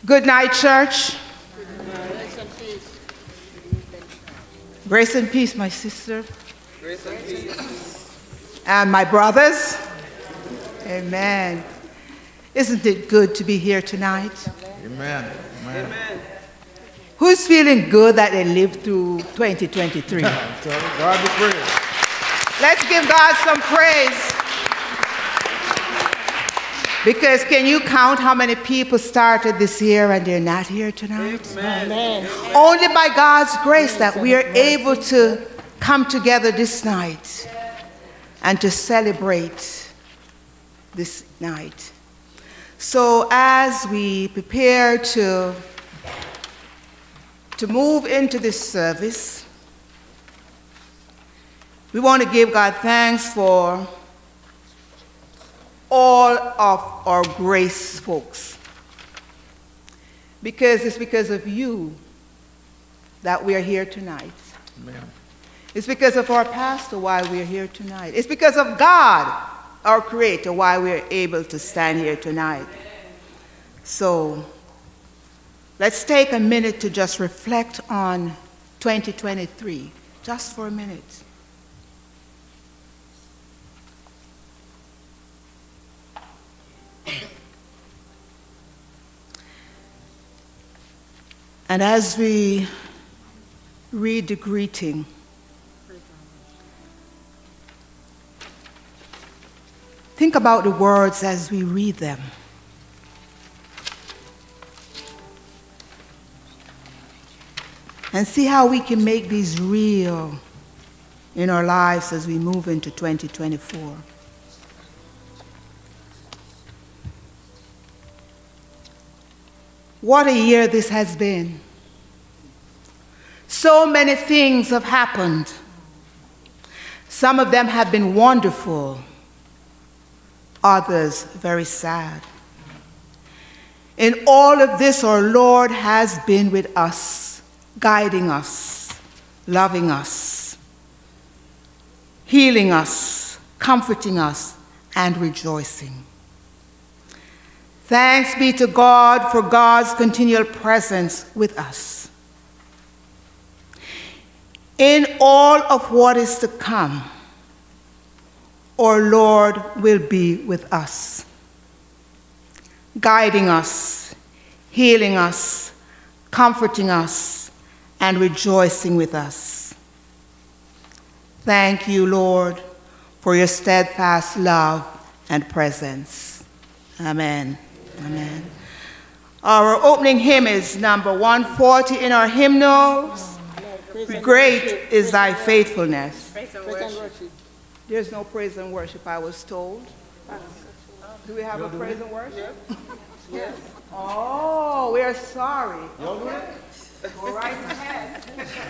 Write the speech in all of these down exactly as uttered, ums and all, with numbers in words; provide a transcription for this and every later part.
Good night, church. Grace and peace. Grace and peace, my sister. Grace and peace. And my brothers. Amen. Isn't it good to be here tonight? Amen. Amen. Amen. Who's feeling good that they lived through twenty twenty-three? God be praised. Let's give God some praise. Because can you count how many people started this year and they're not here tonight? Amen. Amen. Only by God's grace that we are able to come together this night and to celebrate this night. So as we prepare to, to move into this service, we want to give God thanks for all of our grace folks. Because it's because of you that we are here tonight. Amen. It's because of our pastor why we are here tonight. It's because of God, our creator, why we are able to stand here tonight. So let's take a minute to just reflect on twenty twenty-three, just for a minute. And as we read the greeting, think about the words as we read them. And see how we can make these real in our lives as we move into twenty twenty-four. What a year this has been. So many things have happened. Some of them have been wonderful, others very sad. In all of this, our Lord has been with us, guiding us, loving us, healing us, comforting us, and rejoicing. Thanks be to God for God's continual presence with us. In all of what is to come, our Lord will be with us, guiding us, healing us, comforting us, and rejoicing with us. Thank you, Lord, for your steadfast love and presence. Amen. Amen. Our opening hymn is number one forty in our hymnals. Great is thy faithfulness. There's no praise and worship, I was told. Do we have a praise and worship? Yes. Oh, we're sorry. Okay. Go right ahead.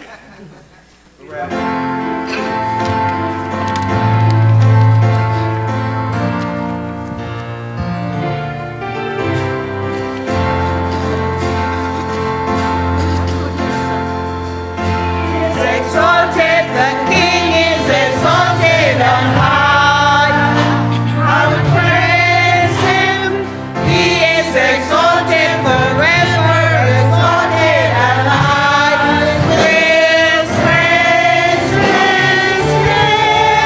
Exalted, the King is exalted on high. I will praise him. He is exalted forever, exalted and high. Praise, praise, praise, praise.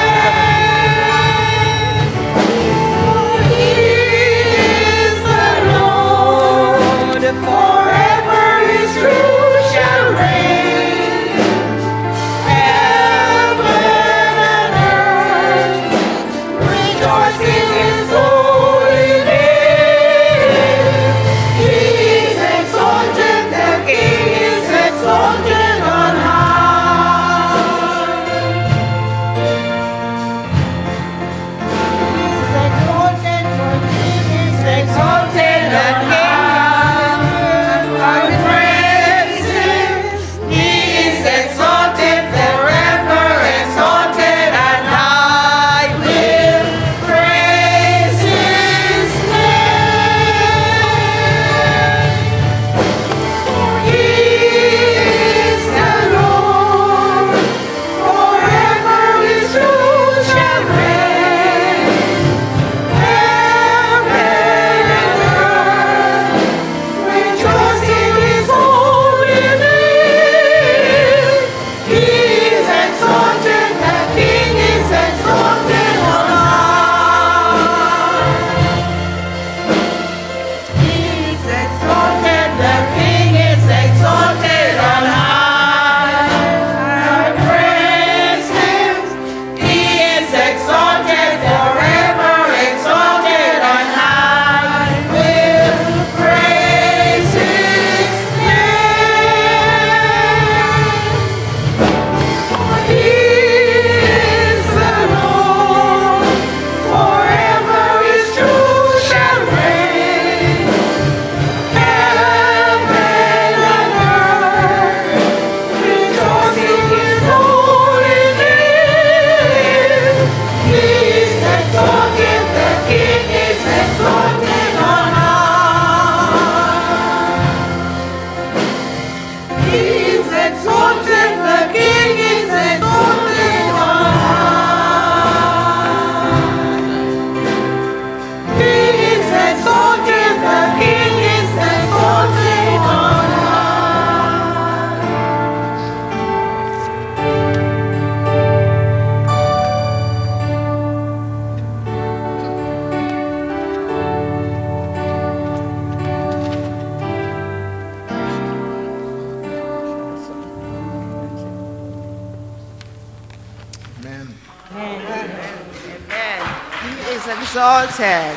exalted.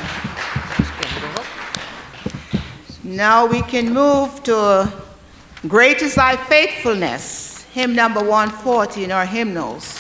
Now we can move to Great is Thy Faithfulness, hymn number one forty in our hymnals.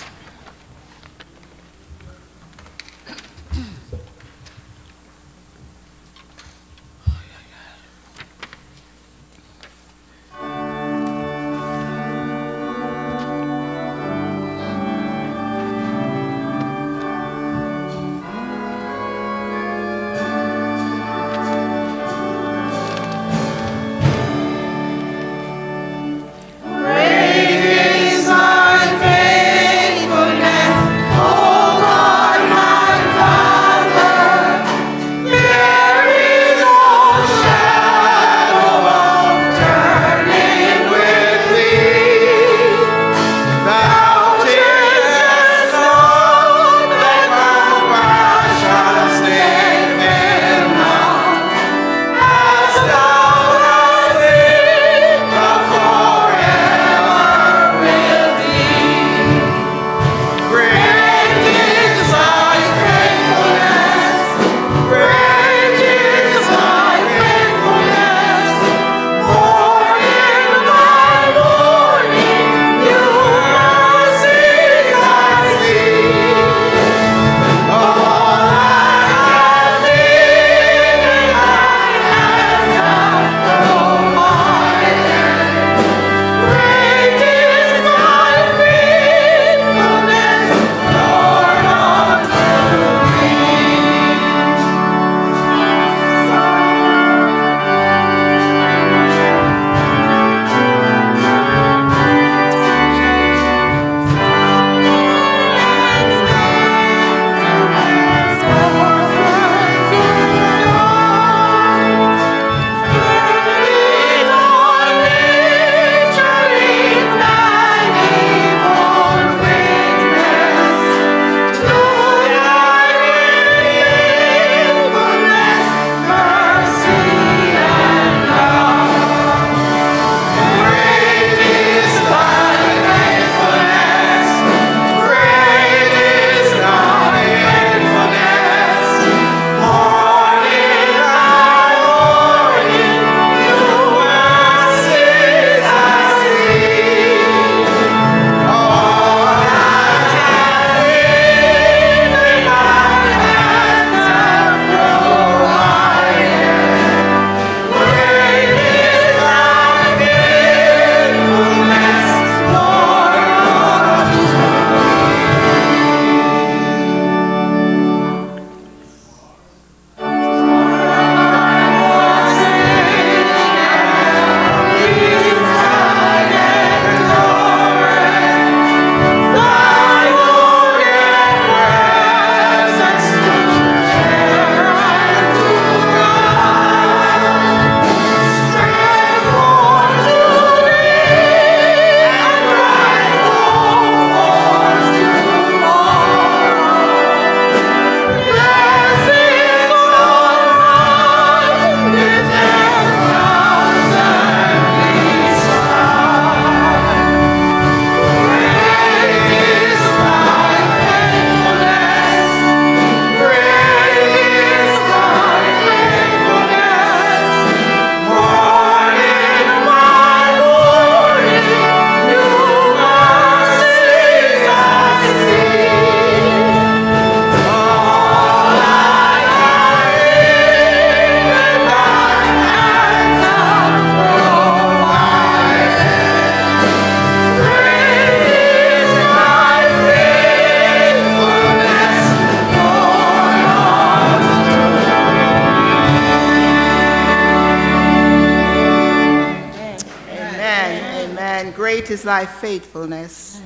Great is thy faithfulness.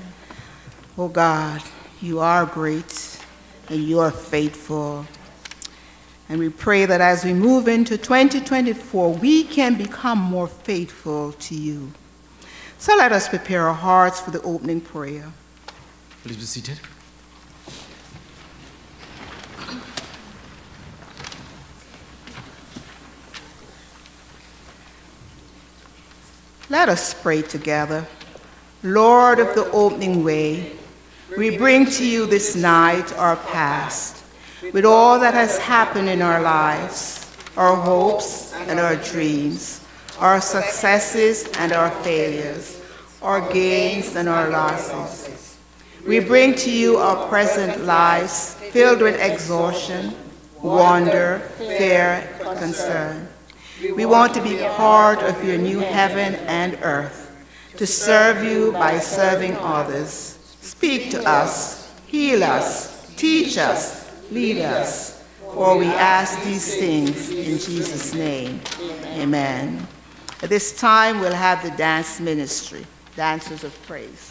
Oh God, you are great and you are faithful. And we pray that as we move into twenty twenty-four, we can become more faithful to you. So let us prepare our hearts for the opening prayer. Please be seated. Let us pray together. Lord of the opening way, we bring to you this night our past. with all that has happened in our lives, our hopes and our dreams, our successes and our failures, our gains and our losses. We bring to you our present lives filled with exhaustion, wonder, fear, and concern. We want to be part of your new heaven and earth, to serve you by serving others. Speak to us, heal us, teach us, lead us, for we ask these things in Jesus' name. Amen. At this time, we'll have the dance ministry, Dancers of Praise.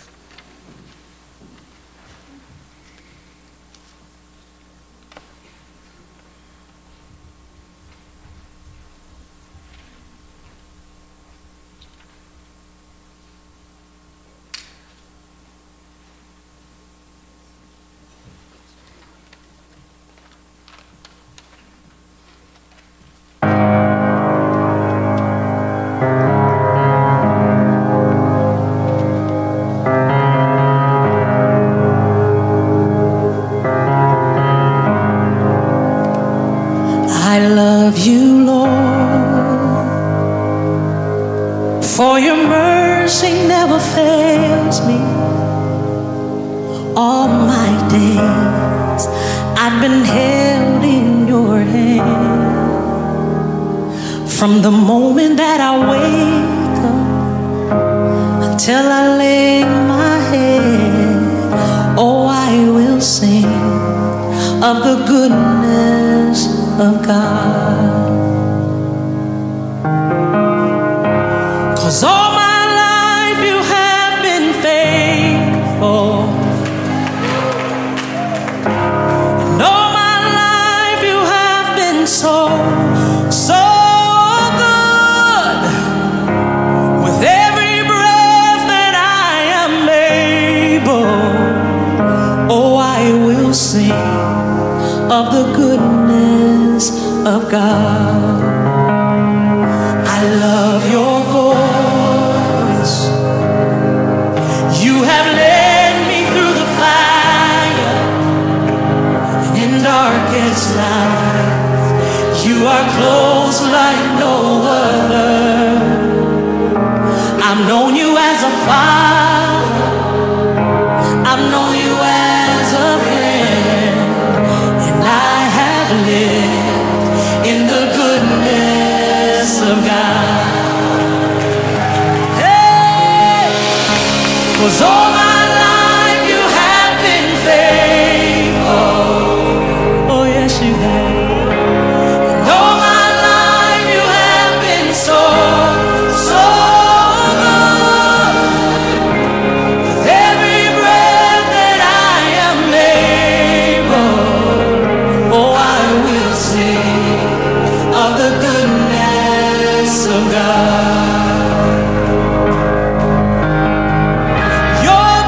From the moment that I wake up until I lay my head, oh, I will sing of the goodness of God. 'Cause all my life you have been faithful. And all my life you have been so, so sing of the goodness of God. I love your voice. You have led me through the fire and in darkest night. You are close like no other. I've known you as a father. I've known you as a friend. I have lived in the goodness of God. Hey! 'Cause all my life you have been faithful. Oh yes you have. And all my life you have been so, so good. With every breath that I am able, oh, I will sing of the goodness of God. Your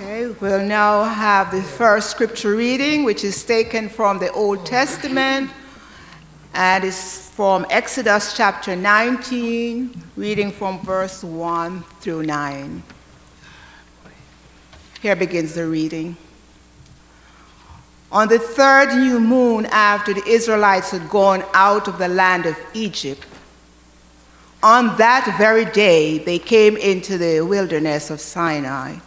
Okay, we'll now have the first scripture reading, which is taken from the Old Testament, and is from Exodus chapter nineteen, reading from verse one through nine. Here begins the reading. On the third new moon after the Israelites had gone out of the land of Egypt, on that very day they came into the wilderness of Sinai.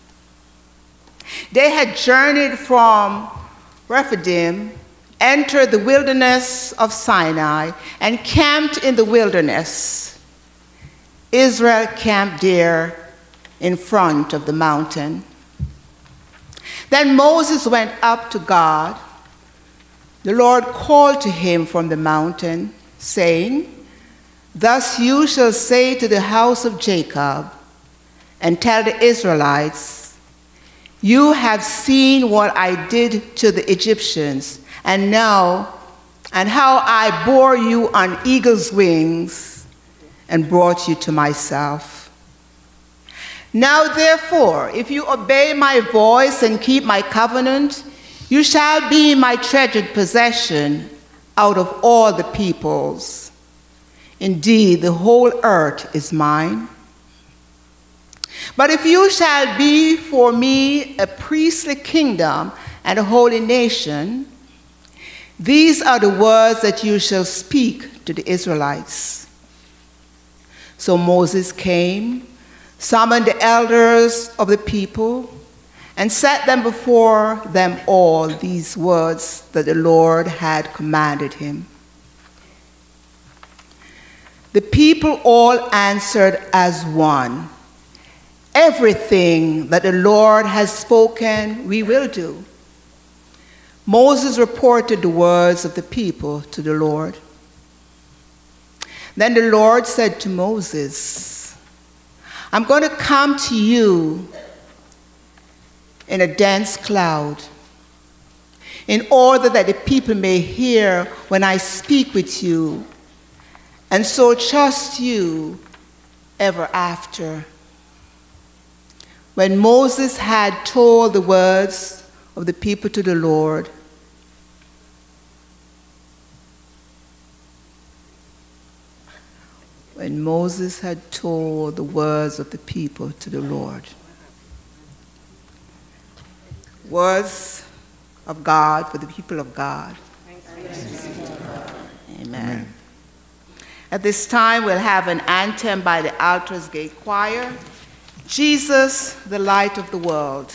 They had journeyed from Rephidim, entered the wilderness of Sinai, and camped in the wilderness. Israel camped there in front of the mountain. Then Moses went up to God. The Lord called to him from the mountain, saying, "Thus you shall say to the house of Jacob, and tell the Israelites, you have seen what I did to the Egyptians, and now, and how I bore you on eagle's wings and brought you to myself. Now therefore, if you obey my voice and keep my covenant, you shall be my treasured possession out of all the peoples. Indeed, the whole earth is mine. But if you shall be for me a priestly kingdom and a holy nation, these are the words that you shall speak to the Israelites." So Moses came, summoned the elders of the people, and set them before them all these words that the Lord had commanded him. The people all answered as one, "Everything that the Lord has spoken, we will do." Moses reported the words of the people to the Lord. Then the Lord said to Moses, "I'm going to come to you in a dense cloud, in order that the people may hear when I speak with you, and so trust you ever after." When Moses had told the words of the people to the Lord, when Moses had told the words of the people to the Lord. Words of God for the people of God. Amen. Amen. At this time, we'll have an anthem by the Altars Gate Choir, "Jesus, the Light of the World."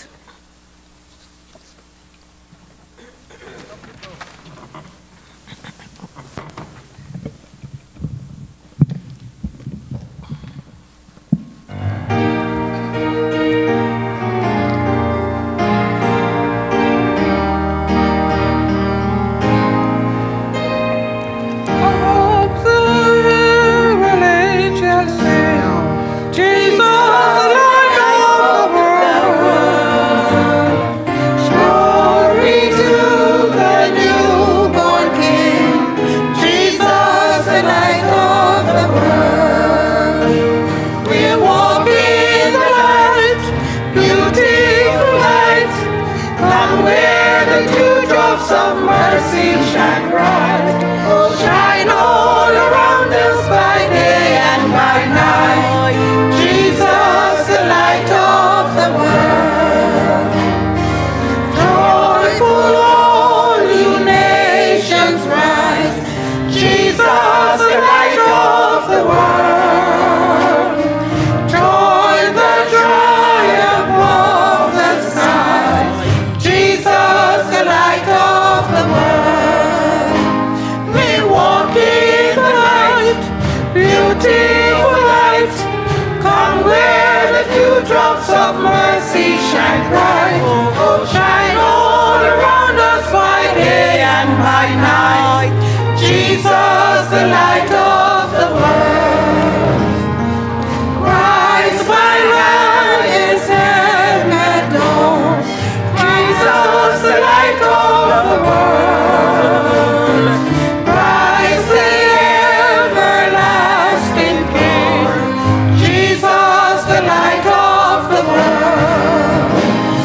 Jesus, the light of the world.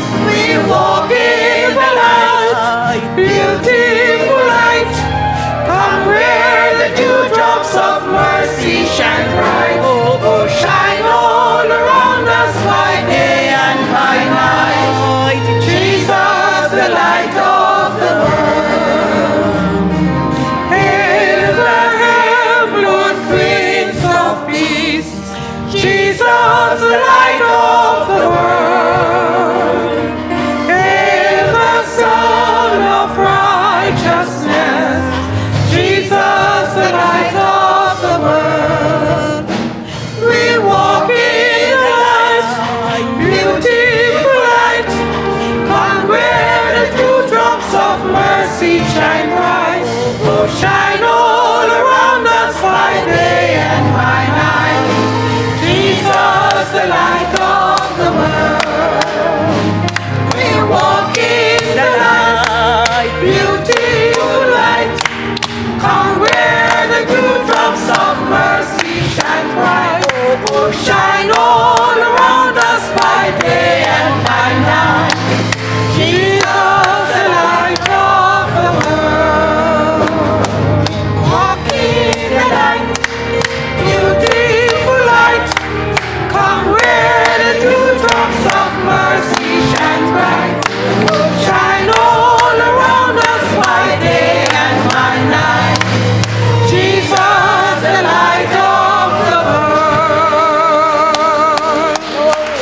Jesus, the light of the world. Hail the Son of righteousness. Jesus, the light of the world. We walk in the light, beautiful light. Come where the dewdrops of mercy shine bright. Oh, shine all around us by day and by night. Jesus, the light of the world. We walk in the light, beautiful light. Come where the dewdrops of mercy shine bright. Oh, shine all around us by day and by night. Jesus, the light of the world. Walk in the light, beautiful light. Come where the dewdrops of mercy shine bright. Oh, shine all around us by day and by night. Jesus, the light of the world.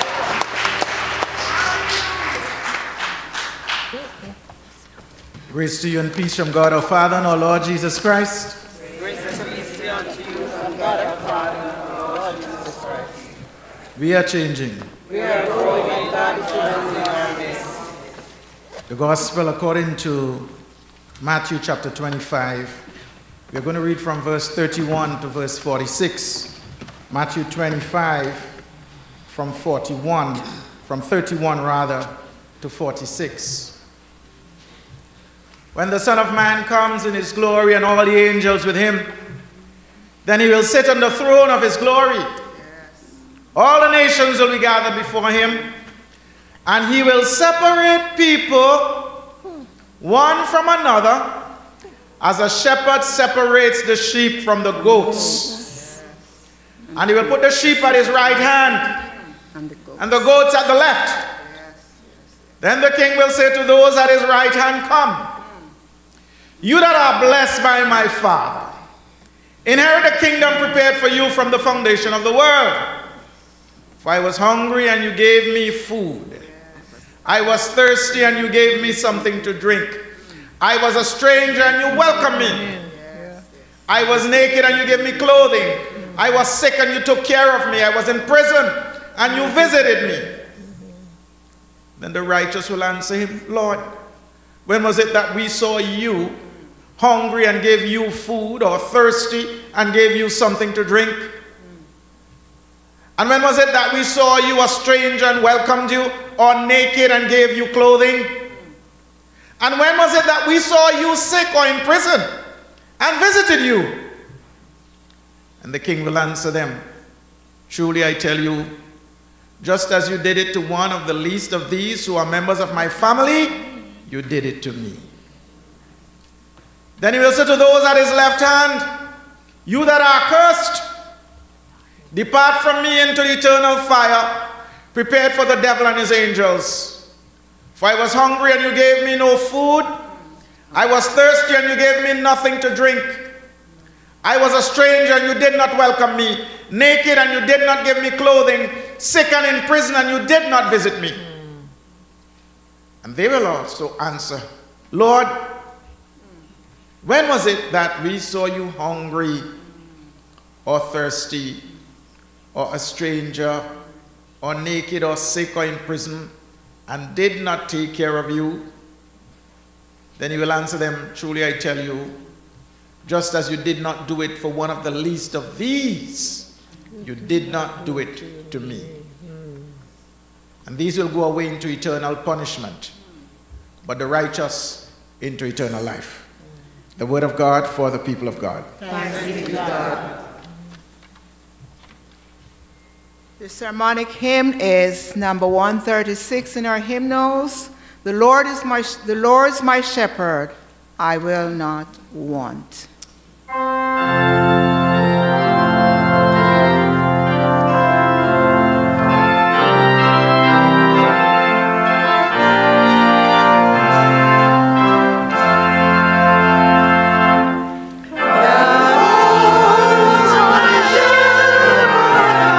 Grace to you and peace from God our Father and our Lord Jesus Christ. Grace and peace be unto you from God our Father and our Lord Jesus Christ. We are changing. We are growing and God is dwelling in our midst. The Gospel according to Matthew chapter twenty-five. We're going to read from verse thirty-one to verse forty-six. Matthew twenty-five from forty-one, from thirty-one rather, to forty-six. When the Son of Man comes in his glory and all the angels with him, then he will sit on the throne of his glory. All the nations will be gathered before him, and he will separate people one from another, as a shepherd separates the sheep from the goats. And he will put the sheep at his right hand, and the goats at the left. Then the king will say to those at his right hand, come, you that are blessed by my Father, inherit the kingdom prepared for you from the foundation of the world. For I was hungry and you gave me food. I was thirsty and you gave me something to drink. I was a stranger and you welcomed me. I was naked and you gave me clothing. I was sick and you took care of me. I was in prison and you visited me. Then the righteous will answer him, Lord, when was it that we saw you hungry and gave you food, or thirsty and gave you something to drink? And when was it that we saw you a stranger and welcomed you, or naked and gave you clothing? And when was it that we saw you sick or in prison and visited you? And the king will answer them, truly I tell you, just as you did it to one of the least of these who are members of my family, you did it to me. Then he will say to those at his left hand, you that are cursed, depart from me into the eternal fire, prepared for the devil and his angels. For I was hungry and you gave me no food. I was thirsty and you gave me nothing to drink. I was a stranger and you did not welcome me. Naked and you did not give me clothing. Sick and in prison and you did not visit me. And they will also answer, Lord, when was it that we saw you hungry or thirsty or a stranger or naked or sick or in prison and did not take care of you? Then he will answer them, truly I tell you, just as you did not do it for one of the least of these, you did not do it to me. And these will go away into eternal punishment, but the righteous into eternal life. The word of God for the people of God. Thanks be to God. The sermonic hymn is number one thirty-six in our hymnals. The Lord is my, the Lord is my shepherd, I will not want. The Lord is my shepherd,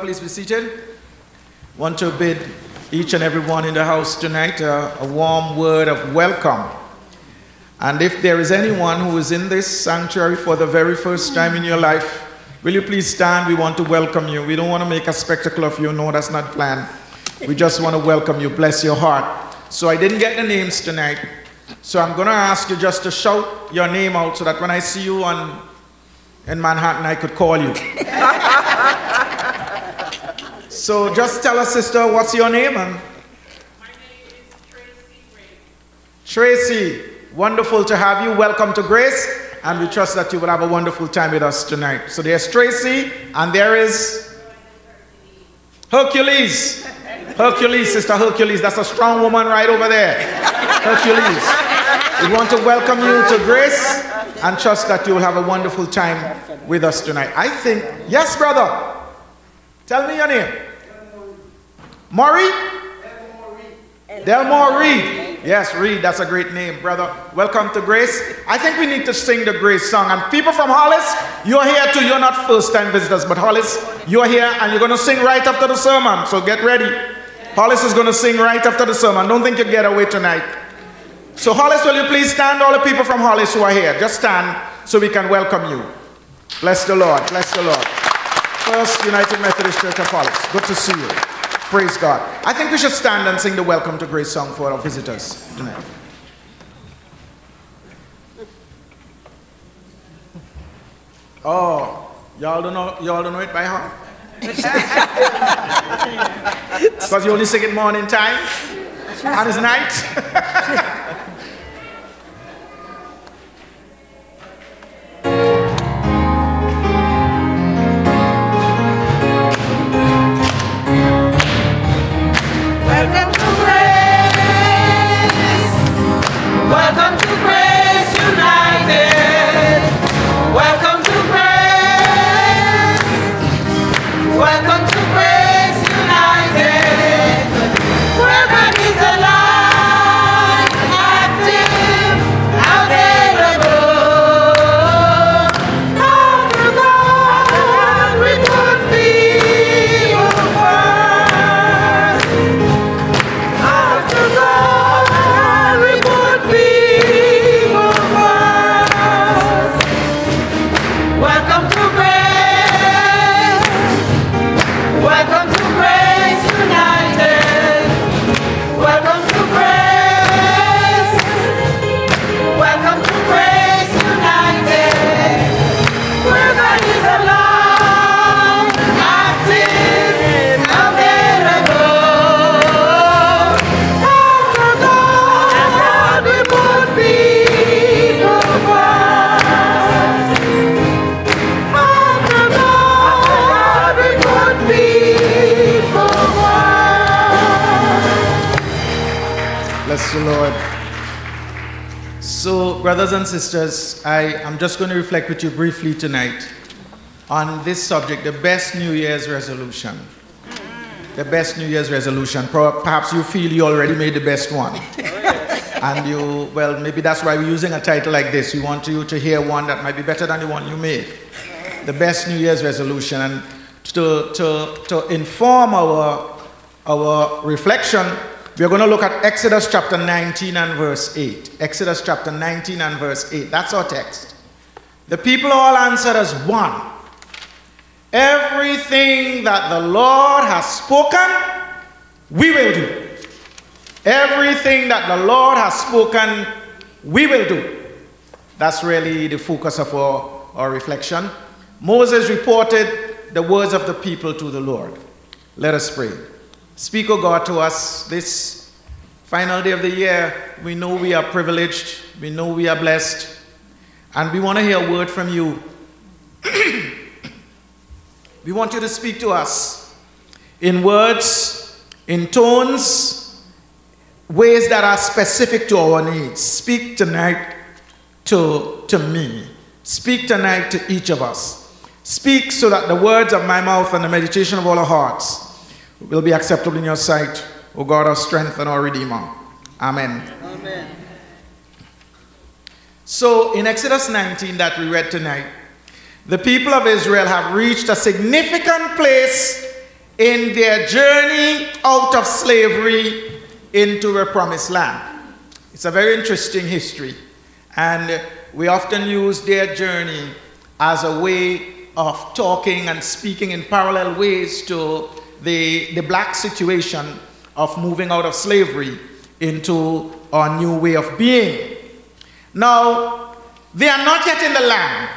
please be seated. Want to bid each and every one in the house tonight uh, a warm word of welcome. And if there is anyone who is in this sanctuary for the very first time in your life, will you please stand? We want to welcome you. We don't want to make a spectacle of you. No, that's not planned. We just want to welcome you. Bless your heart. So I didn't get the names tonight. So I'm going to ask you just to shout your name out so that when I see you on, in Manhattan, I could call you. So just tell us, sister, what's your name? And My name is Tracy Ray. Tracy, wonderful to have you. Welcome to Grace. And we trust that you will have a wonderful time with us tonight. So there's Tracy, and there is Hercules. Hercules, Sister Hercules. That's a strong woman right over there. Hercules. We want to welcome you to Grace and trust that you will have a wonderful time with us tonight. I think, yes, brother. Tell me your name. Maury? Delmore Reed. Yes, Reed, that's a great name, brother. Welcome to Grace. I think we need to sing the Grace song. And people from Hollis, you're here too. You're not first-time visitors, but Hollis, you're here and you're going to sing right after the sermon. So get ready. Hollis is going to sing right after the sermon. Don't think you get away tonight. So Hollis, will you please stand? All the people from Hollis who are here, just stand so we can welcome you. Bless the Lord. Bless the Lord. First United Methodist Church of Hollis. Good to see you. Praise God. I think we should stand and sing the Welcome to Grace song for our visitors tonight. Oh, y'all don't know, y'all don't know it by heart? Because you only sing it morning time and it's night. Lord. So, brothers and sisters, I am just going to reflect with you briefly tonight on this subject, the best New Year's resolution. The best New Year's resolution. Perhaps you feel you already made the best one. And you, well, maybe that's why we're using a title like this. We want you to hear one that might be better than the one you made. The best New Year's resolution. And to, to, to inform our, our reflection, we're going to look at Exodus chapter nineteen and verse eight. Exodus chapter nineteen and verse eight. That's our text. The people all answered as one. Everything that the Lord has spoken, we will do. Everything that the Lord has spoken, we will do. That's really the focus of our, our reflection. Moses reported the words of the people to the Lord. Let us pray. Speak, O God, to us this final day of the year. We know we are privileged. We know we are blessed. And we want to hear a word from you. We want you to speak to us in words, in tones, ways that are specific to our needs. Speak tonight to, to me. Speak tonight to each of us. Speak so that the words of my mouth and the meditation of all our hearts will be acceptable in your sight, O God, our strength and our Redeemer. Amen. Amen. So in Exodus nineteen that we read tonight, the people of Israel have reached a significant place in their journey out of slavery into the promised land. It's a very interesting history, and we often use their journey as a way of talking and speaking in parallel ways to the, the black situation of moving out of slavery into a new way of being. Now, they are not yet in the land,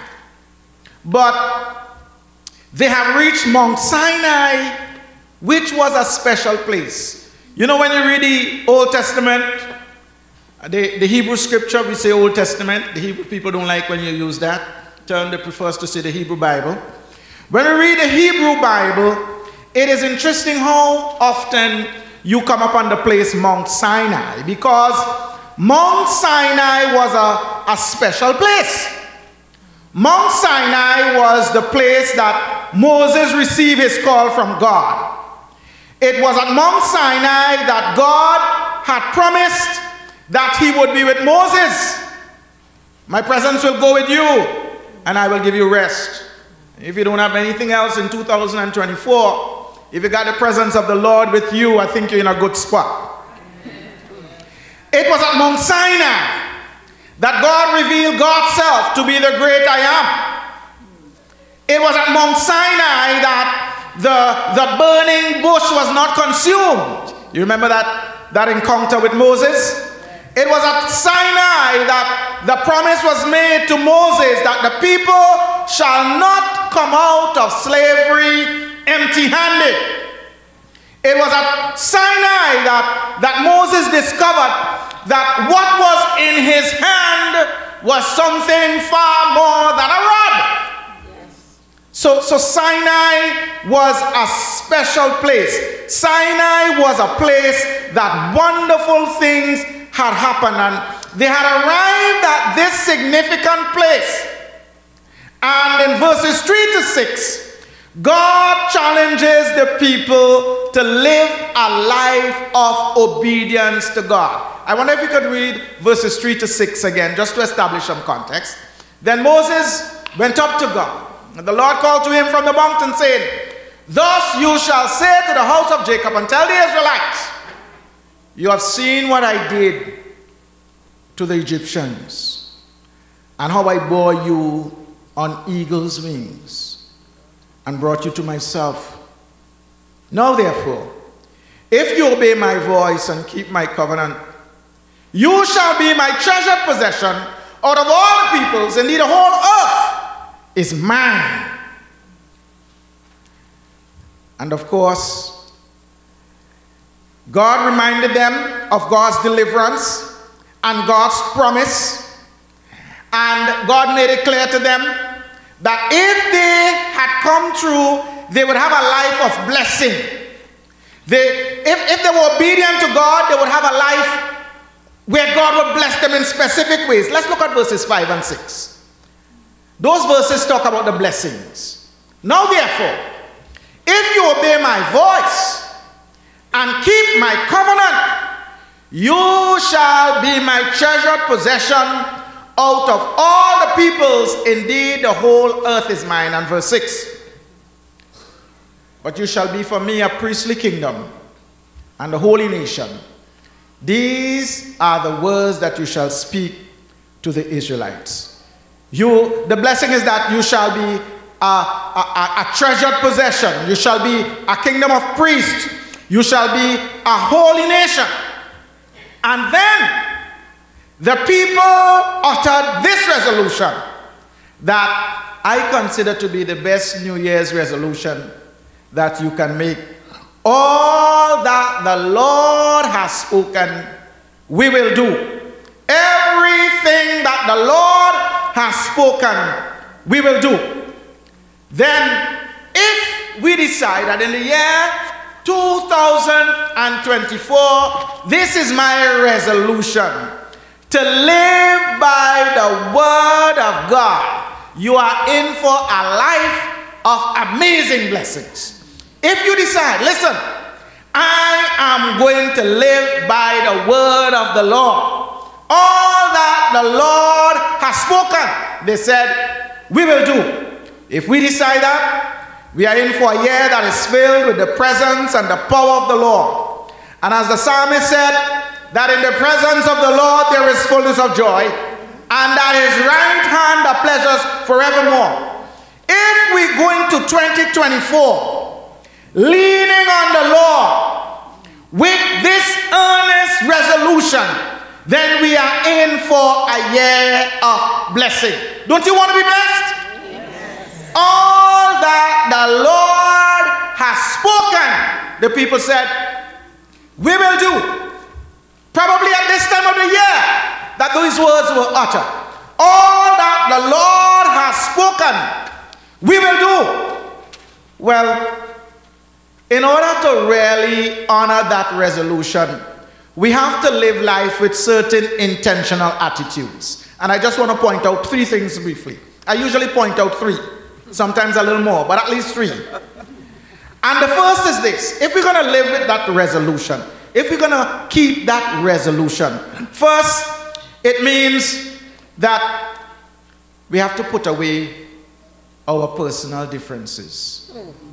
but they have reached Mount Sinai, which was a special place. You know, when you read the Old Testament, the, the Hebrew scripture, we say Old Testament. The Hebrew people don't like when you use that term. They prefer to say the Hebrew Bible. When we read the Hebrew Bible, it is interesting how often you come upon the place Mount Sinai, because Mount Sinai was a, a special place. Mount Sinai was the place that Moses received his call from God. It was at Mount Sinai that God had promised that he would be with Moses. My presence will go with you, and I will give you rest. If you don't have anything else in two thousand twenty-four, if you got the presence of the Lord with you, I think you're in a good spot. It was at Mount Sinai that God revealed God's self to be the great I am. It was at Mount Sinai that the, the burning bush was not consumed. You remember that, that encounter with Moses? It was at Sinai that the promise was made to Moses that the people shall not come out of slavery empty-handed. It was at Sinai that, that Moses discovered that what was in his hand was something far more than a rod. Yes. So, so Sinai was a special place. Sinai was a place that wonderful things had happened, and they had arrived at this significant place. And in verses three to six, God challenges the people to live a life of obedience to God. I wonder if you could read verses three to six again, just to establish some context. Then Moses went up to God, and the Lord called to him from the mountain, saying, Thus you shall say to the house of Jacob, and tell the Israelites, You have seen what I did to the Egyptians, and how I bore you on eagle's wings, and brought you to myself. Now therefore, if you obey my voice and keep my covenant, you shall be my treasured possession out of all the peoples. Indeed, the whole earth is mine. And of course, God reminded them of God's deliverance and God's promise. And God made it clear to them that if they had come through, they would have a life of blessing. They, if, if they were obedient to God, they would have a life where God would bless them in specific ways. Let's look at verses five and six. Those verses talk about the blessings. Now therefore, if you obey my voice and keep my covenant, you shall be my treasured possession out of all the peoples. Indeed, the whole earth is mine. And verse six. But you shall be for me a priestly kingdom and a holy nation. These are the words that you shall speak to the Israelites. You, the blessing is that you shall be a, a, a treasured possession. You shall be a kingdom of priests. You shall be a holy nation. And then the people uttered this resolution that I consider to be the best New Year's resolution that you can make. All that the Lord has spoken, we will do. Everything that the Lord has spoken, we will do. Then, if we decide that in the year two thousand twenty-four, this is my resolution, to live by the word of God, you are in for a life of amazing blessings. If you decide, listen, I am going to live by the word of the Lord. All that the Lord has spoken, they said, we will do. If we decide that, We are in for a year that is filled with the presence and the power of the Lord. And as the psalmist said, that in the presence of the Lord there is fullness of joy, and at his right hand are pleasures forevermore. If we go into twenty twenty-four leaning on the Lord with this earnest resolution, then we are in for a year of blessing. Don't you want to be blessed? Yes. All that the Lord has spoken, the people said, we will do. Probably at this time of the year that these words were uttered. All that the Lord has spoken, we will do. Well, in order to really honor that resolution, we have to live life with certain intentional attitudes. And I just want to point out three things briefly. I usually point out three, sometimes a little more, but at least three. And the first is this: if we're going to live with that resolution, if we're going to keep that resolution, first, it means that we have to put away our personal differences.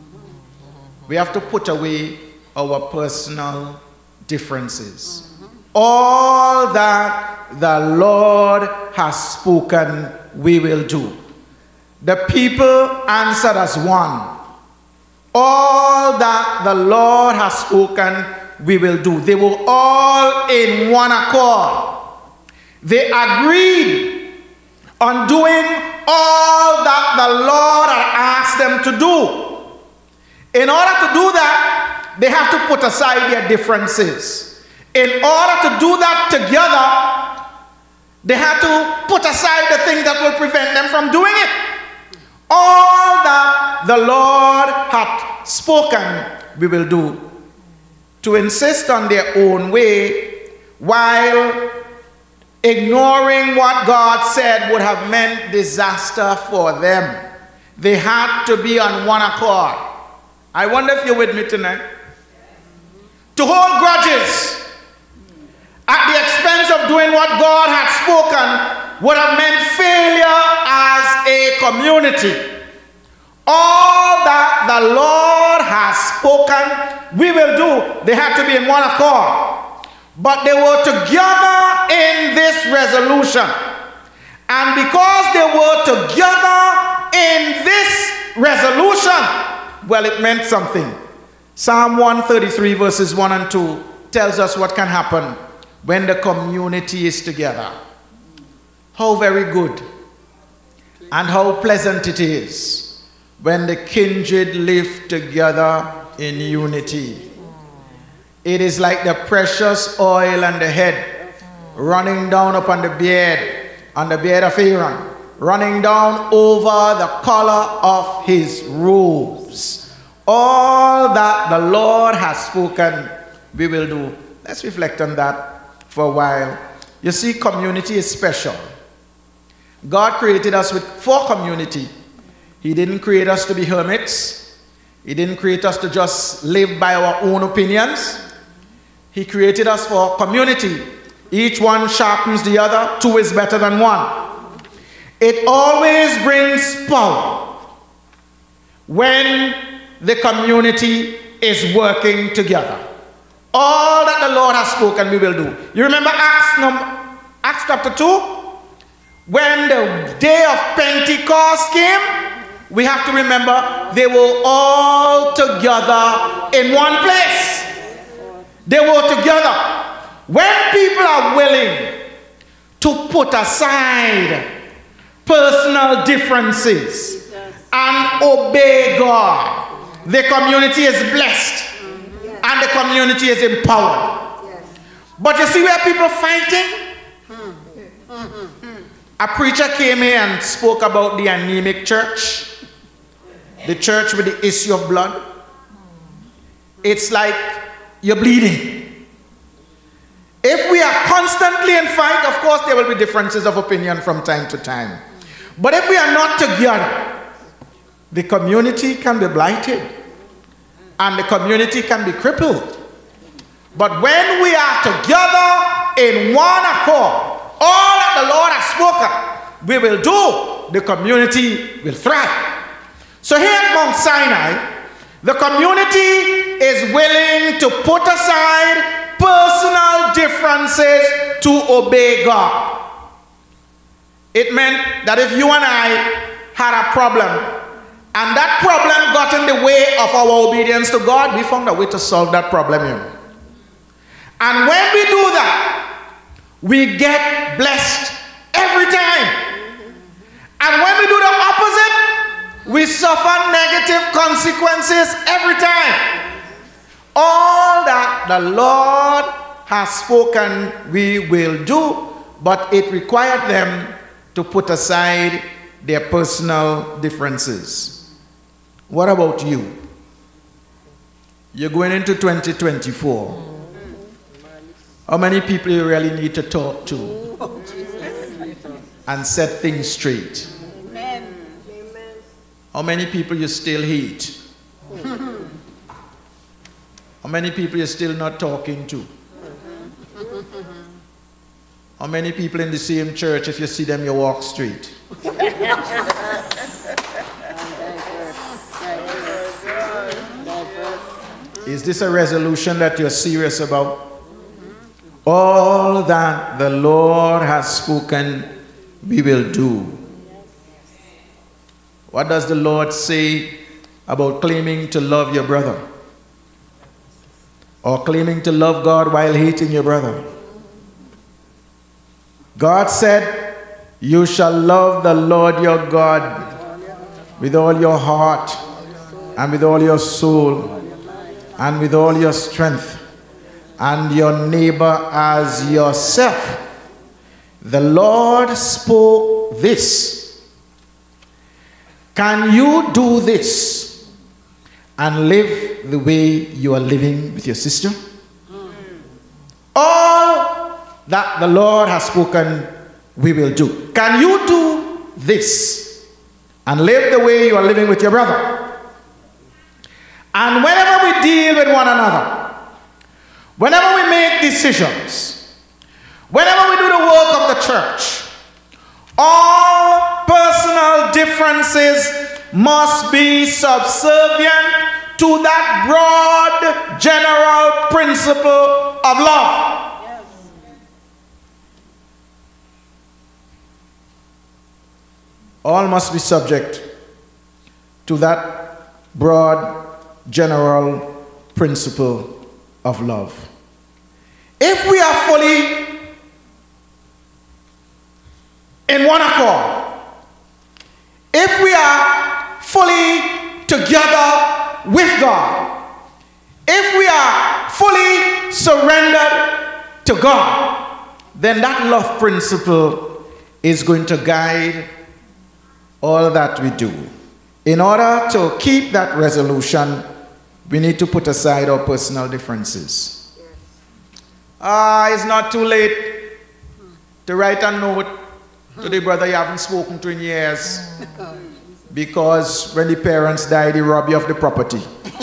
We have to put away our personal differences. All that the Lord has spoken, we will do. The people answered as one. All that the Lord has spoken, we will do. They were all in one accord. They agreed on doing all that the Lord had asked them to do. In order to do that, they have to put aside their differences. In order to do that together, they have to put aside the things that will prevent them from doing it. All that the Lord hath spoken, we will do. To insist on their own way while ignoring what God said would have meant disaster for them. They had to be on one accord. I wonder if you're with me tonight. To hold grudges at the expense of doing what God had spoken would have meant failure as a community. All that the Lord has spoken, we will do. They had to be in one accord. But they were together in this resolution. And because they were together in this resolution, well, it meant something. Psalm one thirty-three verses one and two tells us what can happen when the community is together. How very good and how pleasant it is when the kindred live together in unity. It is like the precious oil on the head running down upon the beard, on the beard of Aaron, running down over the collar of his robes. All that the Lord has spoken, we will do. Let's reflect on that for a while. You see, community is special. God created us with for community. He didn't create us to be hermits. He didn't create us to just live by our own opinions. He created us for community. Each one sharpens the other. Two is better than one. It always brings power when the community is working together. All that the Lord has spoken, we will do. You remember Acts, number, Acts chapter two? When the day of Pentecost came, we have to remember they were all together in one place. They were together. When people are willing to put aside personal differences and obey God, the community is blessed and the community is empowered. But you see where people are fighting? A preacher came here and spoke about the anemic church, the church with the issue of blood. It's like you're bleeding. If we are constantly in fight, of course there will be differences of opinion from time to time. But if we are not together, the community can be blighted and the community can be crippled. But when we are together in one accord, all that the Lord has spoken, we will do. The community will thrive. So here at Mount Sinai, the community is willing to put aside personal differences to obey God. It meant that if you and I had a problem, and that problem got in the way of our obedience to God, we found a way to solve that problem, you know. And when we do that, we get blessed every time. And when we do the opposite, we suffer negative consequences every time. All that the Lord has spoken, we will do, but it required them to put aside their personal differences. What about you? You're going into twenty twenty-four. How many people you really need to talk to and set things straight? How many people you still hate? How many people you're still not talking to? How many people in the same church, if you see them, you walk straight? Is this a resolution that you're serious about? All that the Lord has spoken, we will do. What does the Lord say about claiming to love your brother? Or claiming to love God while hating your brother? God said, you shall love the Lord your God with all your heart and with all your soul and with all your strength, and your neighbor as yourself. The Lord spoke this. Can you do this and live the way you are living with your sister? Mm. All that the Lord has spoken, we will do. Can you do this and live the way you are living with your brother? And whenever we deal with one another, whenever we make decisions, whenever we do the work of the church, all personal differences must be subservient to that broad general principle of love. Yes. All must be subject to that broad general principle of love. If we are fully in one accord, if we are fully together with God, if we are fully surrendered to God, then that love principle is going to guide all that we do. In order to keep that resolution, we need to put aside our personal differences. Ah, it's not too late to write a note to the brother you haven't spoken to in years, because when the parents die, they rob you of the property.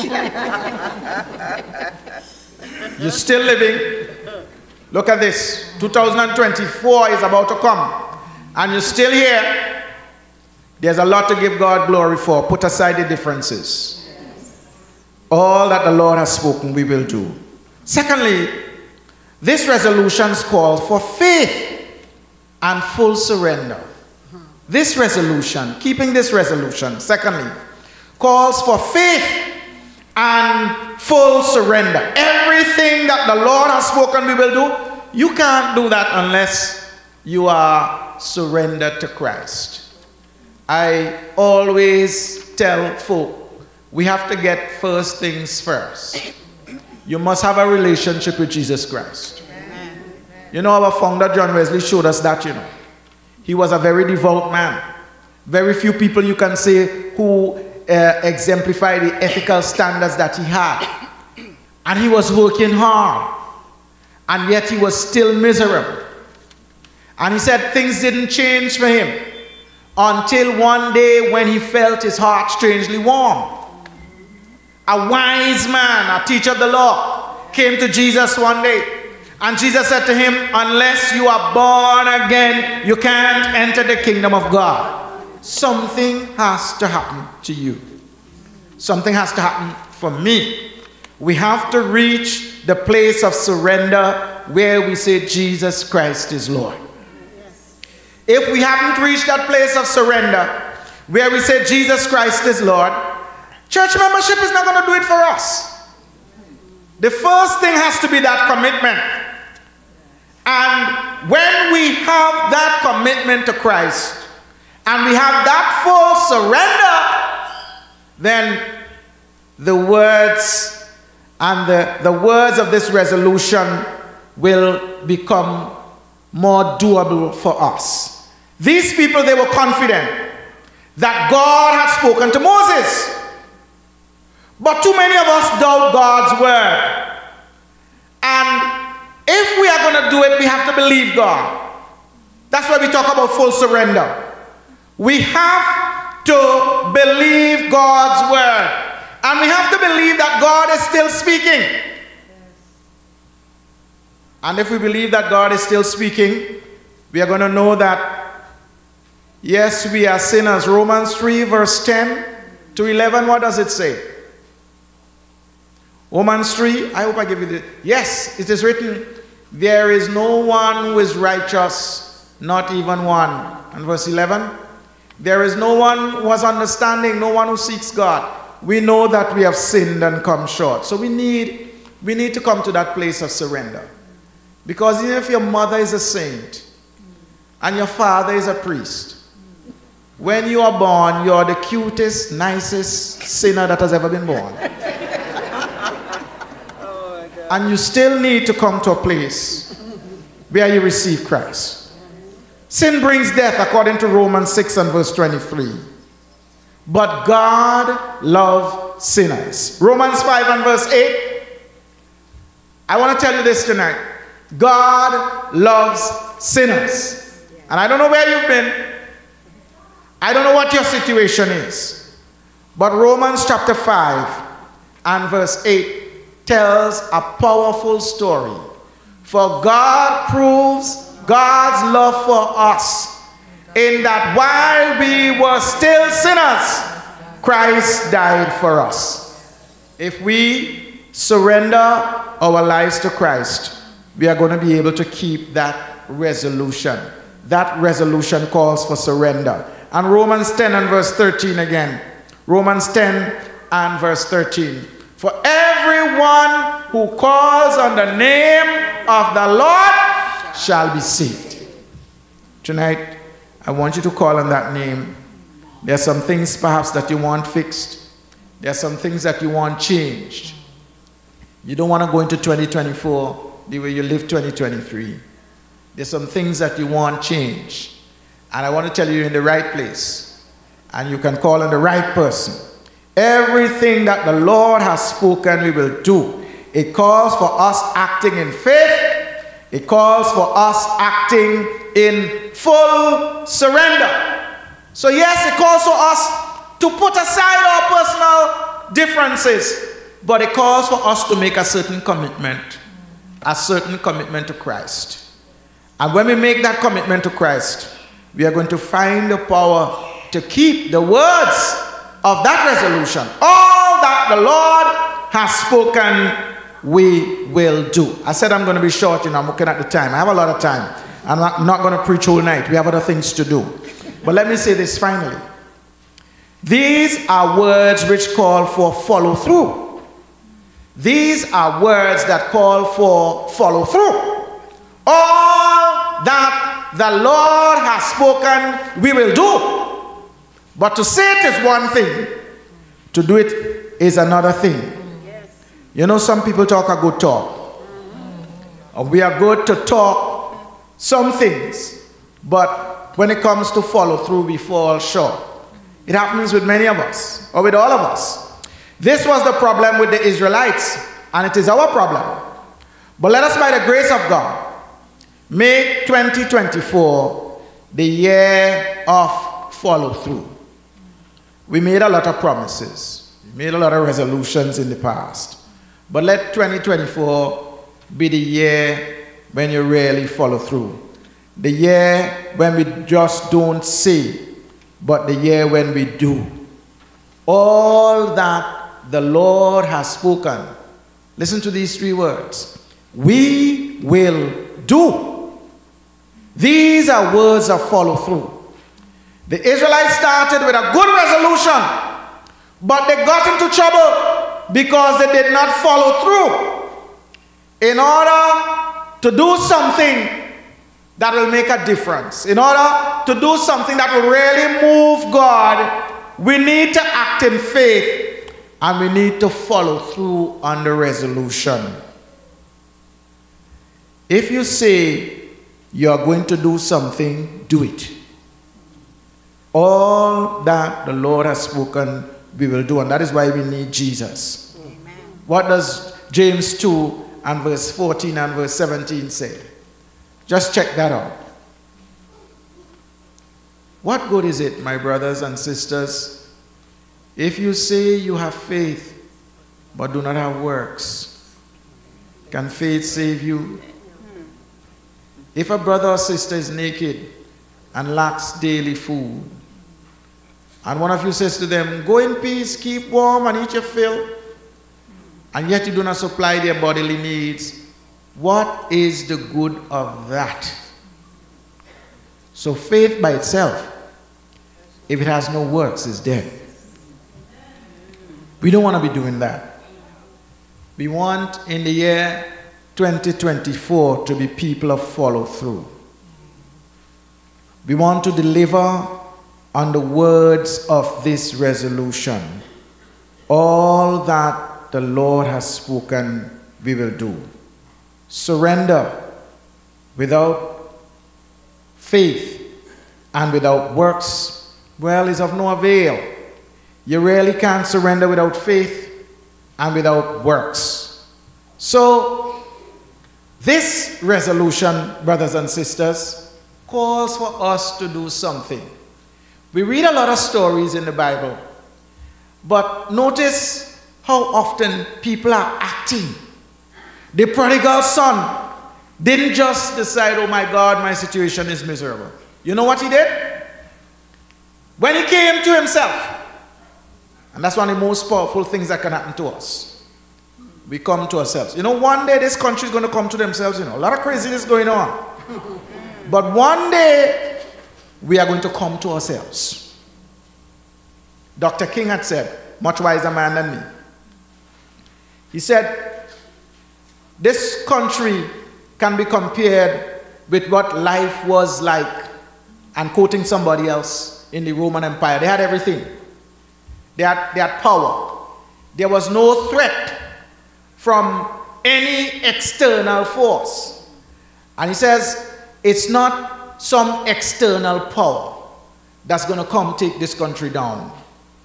You're still living. Look at this. two thousand twenty-four is about to come, and you're still here. There's a lot to give God glory for. Put aside the differences. All that the Lord has spoken, we will do. Secondly, this resolution calls for faith and full surrender. This resolution, keeping this resolution, secondly, calls for faith and full surrender. Everything that the Lord has spoken, we will do. You can't do that unless you are surrendered to Christ. I always tell folk, we have to get first things first. You must have a relationship with Jesus Christ. Amen. You know, our founder John Wesley showed us that, you know. He was a very devout man. Very few people you can say who uh, exemplify the ethical standards that he had. And he was working hard. And yet he was still miserable. And he said things didn't change for him until one day when he felt his heart strangely warm. A wise man, a teacher of the law, came to Jesus one day. And Jesus said to him, unless you are born again, you can't enter the kingdom of God. Something has to happen to you. something has to happen for me. We have to reach the place of surrender where we say Jesus Christ is Lord. If we haven't reached that place of surrender where we say Jesus Christ is Lord, church membership is not going to do it for us. The first thing has to be that commitment. And when we have that commitment to Christ, and we have that full surrender, then the words and the, the words of this resolution will become more doable for us. These people, they were confident that God had spoken to Moses. But too many of us doubt God's word. And if we are going to do it, we have to believe God. That's why we talk about full surrender. We have to believe God's word. And we have to believe that God is still speaking. And if we believe that God is still speaking, we are going to know that, yes, we are sinners. Romans three, verse ten to eleven, what does it say? Romans three, I hope I give you the... Yes, it is written, there is no one who is righteous, not even one. And verse eleven, there is no one who has understanding, no one who seeks God. We know that we have sinned and come short. So we need, we need to come to that place of surrender. Because even if your mother is a saint and your father is a priest, when you are born, you are the cutest, nicest sinner that has ever been born. And you still need to come to a place where you receive Christ. Sin brings death, according to Romans six and verse twenty-three. But God loves sinners. Romans five and verse eight. I want to tell you this tonight. God loves sinners. And I don't know where you've been. I don't know what your situation is. But Romans chapter five and verse eight tells a powerful story. For God proves God's love for us in that while we were still sinners, Christ died for us. If we surrender our lives to Christ, we are going to be able to keep that resolution. That resolution calls for surrender. And Romans ten and verse thirteen again. Romans ten and verse thirteen. For everyone who calls on the name of the Lord shall be saved. Tonight, I want you to call on that name. There are some things perhaps that you want fixed. There are some things that you want changed. You don't want to go into twenty twenty-four the way you live twenty twenty-three. There's some things that you want changed. And I want to tell you, you're in the right place. And you can call on the right person. Everything that the Lord has spoken, we will do. It calls for us acting in faith. It calls for us acting in full surrender. So yes, it calls for us to put aside our personal differences. But it calls for us to make a certain commitment. A certain commitment to Christ. And when we make that commitment to Christ, we are going to find the power to keep the words of that resolution. All that the Lord has spoken, we will do. I said I'm going to be short, you know, I'm looking at the time. I have a lot of time. I'm not, I'm not going to preach all night. We have other things to do. But let me say this finally. These are words which call for follow through. These are words that call for follow through. All that the Lord has spoken, we will do. But to say it is one thing, to do it is another thing. Yes. You know, some people talk a good talk. And we are good to talk some things, but when it comes to follow through, we fall short. It happens with many of us, or with all of us. This was the problem with the Israelites, and it is our problem. But let us, by the grace of God, make twenty twenty-four the year of follow through. We made a lot of promises. We made a lot of resolutions in the past. But let twenty twenty-four be the year when you really follow through. The year when we just don't say, but the year when we do. all that the Lord has spoken. Listen to these three words. We will do. These are words of follow through. The Israelites started with a good resolution, but they got into trouble because they did not follow through. In order to do something that will make a difference, in order to do something that will really move God, we need to act in faith and we need to follow through on the resolution. If you say you are going to do something, do it. All that the Lord has spoken, we will do, and that is why we need Jesus. Amen. What does James two and verse fourteen and verse seventeen say? Just check that out. What good is it, my brothers and sisters, if you say you have faith but do not have works? Can faith save you? If a brother or sister is naked and lacks daily food, and one of you says to them, go in peace, keep warm and eat your fill, and yet you do not supply their bodily needs, what is the good of that? So faith by itself, if it has no works, is dead. We don't want to be doing that. We want in the year twenty twenty-four to be people of follow through. We want to deliver on the words of this resolution. All that the Lord has spoken, we will do. Surrender without faith and without works, well, is of no avail. You really can't surrender without faith and without works. So, this resolution, brothers and sisters, calls for us to do something. We read a lot of stories in the Bible, but notice how often people are acting. The prodigal son didn't just decide, oh my God, my situation is miserable. You know what he did? When he came to himself, and that's one of the most powerful things that can happen to us. We come to ourselves. You know, one day this country is going to come to themselves, you know. A lot of craziness going on. But one day, we are going to come to ourselves. Doctor King had said, much wiser man than me. He said, this country can be compared with what life was like, and quoting somebody else, in the Roman Empire. They had everything. They had, they had power. There was no threat from any external force. And he says, it's not some external power that's going to come take this country down.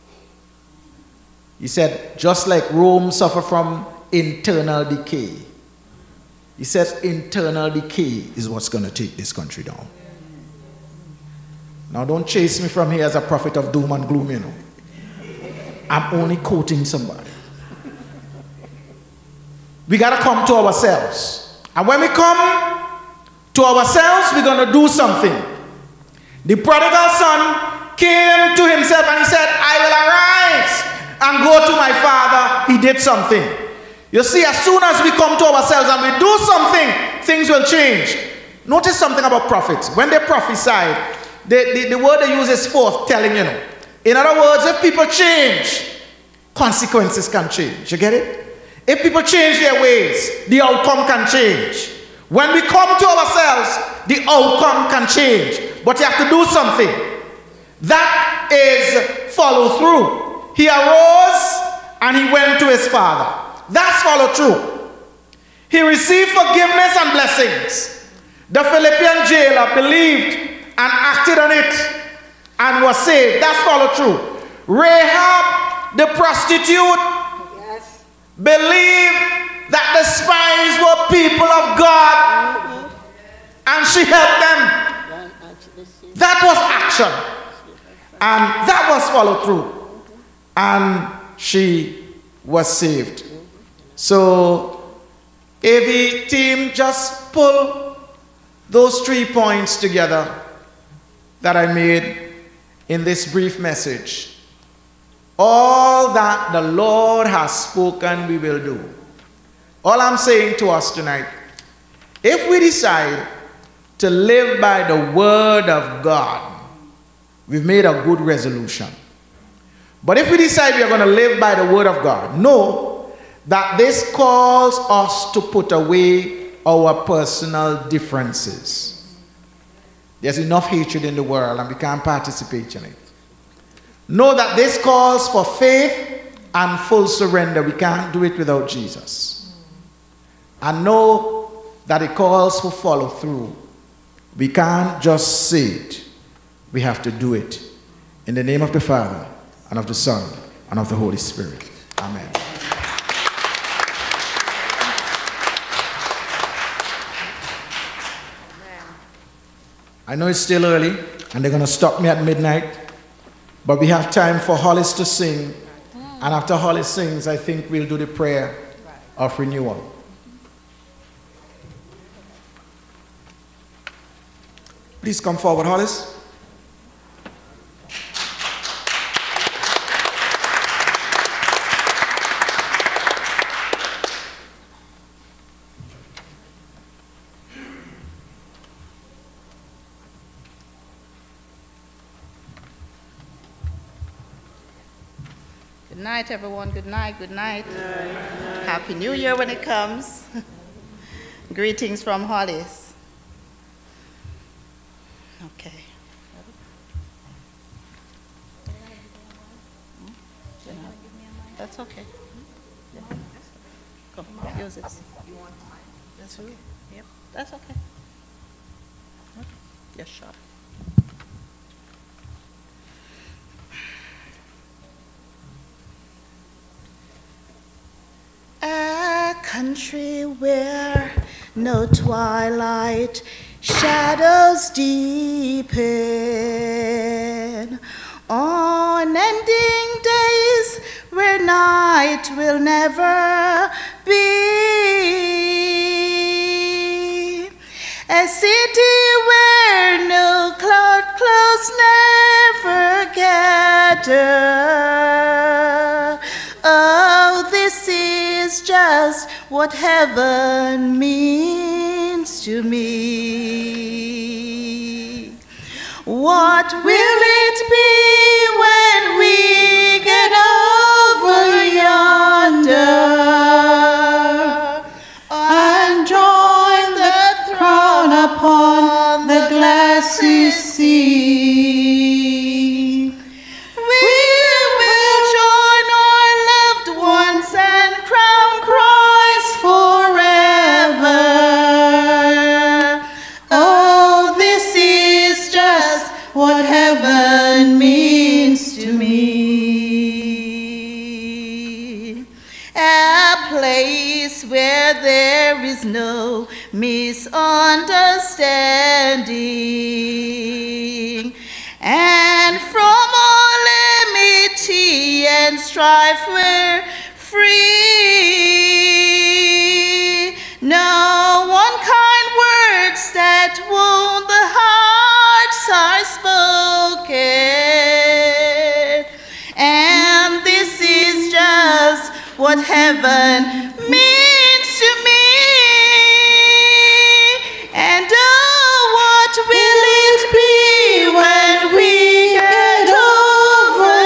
He said, just like Rome suffered from internal decay, he says internal decay is what's going to take this country down. Now don't chase me from here as a prophet of doom and gloom, you know. I'm only quoting somebody. We got to come to ourselves. And when we come to ourselves, we're going to do something. The prodigal son came to himself and he said, I will arise and go to my father. He did something. You see, as soon as we come to ourselves and we do something, things will change. Notice something about prophets. When they prophesy, the, the, the word they use is forth-telling, you know. In other words, if people change, consequences can change. You get it? If people change their ways, the outcome can change. When we come to ourselves, the outcome can change. But you have to do something. That is follow through. He arose and he went to his father. That's follow through. He received forgiveness and blessings. The Philippian jailer believed and acted on it and was saved. That's follow through. Rahab, the prostitute, yes, believed that the spies were people of God, mm-hmm, and she helped them. That was action. And that was follow through. And she was saved. So, A V team, just pull those three points together that I made in this brief message. all that the Lord has spoken we will do. All I'm saying to us tonight, if we decide to live by the word of God, we've made a good resolution. But if we decide we are going to live by the word of God, know that this calls us to put away our personal differences. There's enough hatred in the world and we can't participate in it. Know that this calls for faith and full surrender. We can't do it without Jesus. And know that it calls for follow through. We can't just say it. We have to do it. In the name of the Father, and of the Son, and of the Holy Spirit. Amen. I know it's still early, and they're going to stop me at midnight, but we have time for Hollis to sing, and after Hollis sings, I think we'll do the prayer of renewal. Please come forward, Hollis. Good night, everyone. Good night. Good night. Happy New Year when it comes. Greetings from Hollis. Okay. That's okay. Come, use it. That's okay. Yep, that's okay. Okay. Yes, sure. A country where no twilight shadows deepen, unending days where night will never be, a city where no cloud clouds never gather. Oh, this is just what heaven means to me. What will it be when we get over yonder and join the throne upon the glassy sea? We will join our loved ones and crown Christ forever. Oh, this is just what heaven means to me. A place where there is no misunderstanding, and from all enmity and strife we're free. No unkind words that wound the hearts are spoken, and this is just what heaven means to me. And oh, what will it be when we get over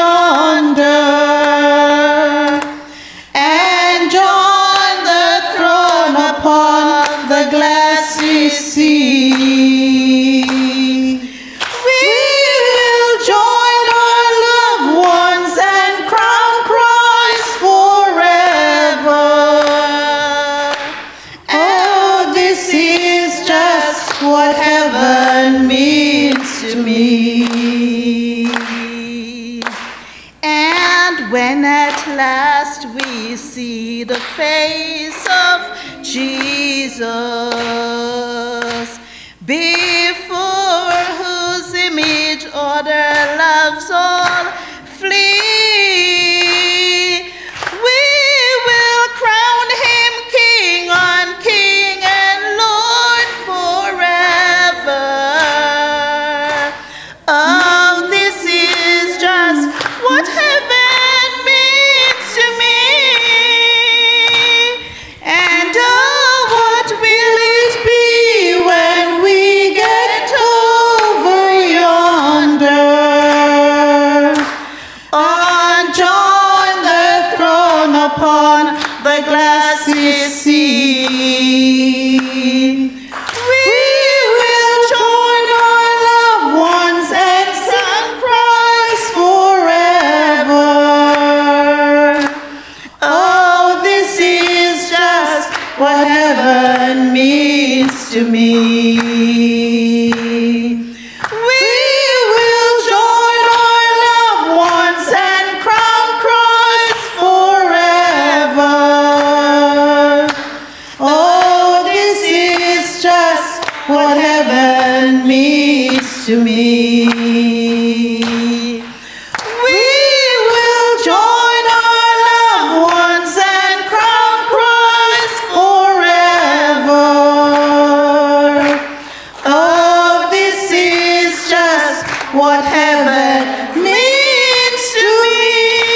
yonder and join the throne upon the glassy sea? We will join our loved ones and crown Christ forever. Oh, this is just what heaven means to me. And when at last we see the face of Jesus, before whose image other loves all flee, we will crown him King on King and Lord forever. Oh, this is just what heaven to me. We will join our loved ones and crown Christ forever. Oh, this is just what heaven means to me.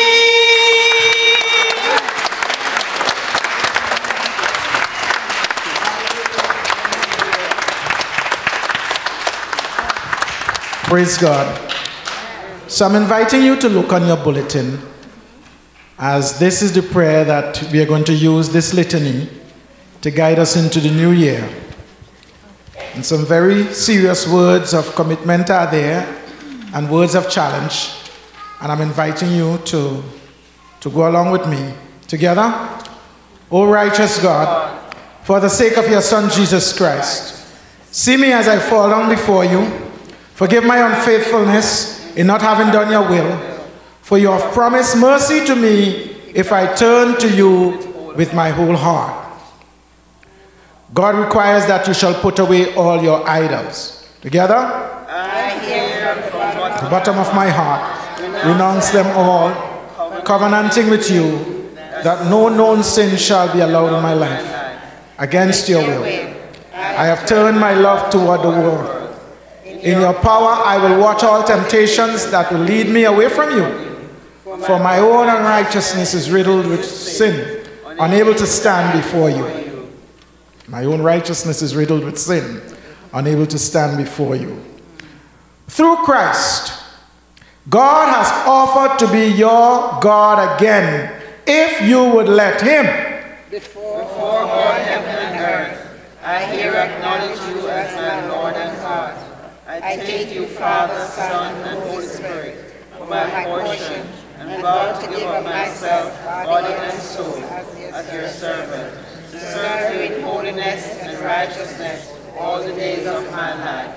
Praise God. So I'm inviting you to look on your bulletin, as this is the prayer that we are going to use this litany to guide us into the new year. And some very serious words of commitment are there and words of challenge. And I'm inviting you to, to go along with me. Together. O righteous God, for the sake of your Son Jesus Christ, see me as I fall down before you. Forgive my unfaithfulness in not having done your will, for you have promised mercy to me if I turn to you with my whole heart. God requires that you shall put away all your idols. Together? I hear from At the bottom of my heart, renounce them all, covenanting with you that no known sin shall be allowed in my life against your will. I have turned my love toward the world. In your power, I will watch all temptations that will lead me away from you. For my own unrighteousness is riddled with sin, unable to stand before you. My own righteousness is riddled with sin, unable to stand before you. Through Christ, God has offered to be your God again, if you would let him. Before God, heaven and earth, I here acknowledge you as my Lord and God. I take you, Father, Son, and Holy Spirit, for my portion, and vow to give up myself, body and soul, as your servant, to serve you in holiness and righteousness all the days of my life.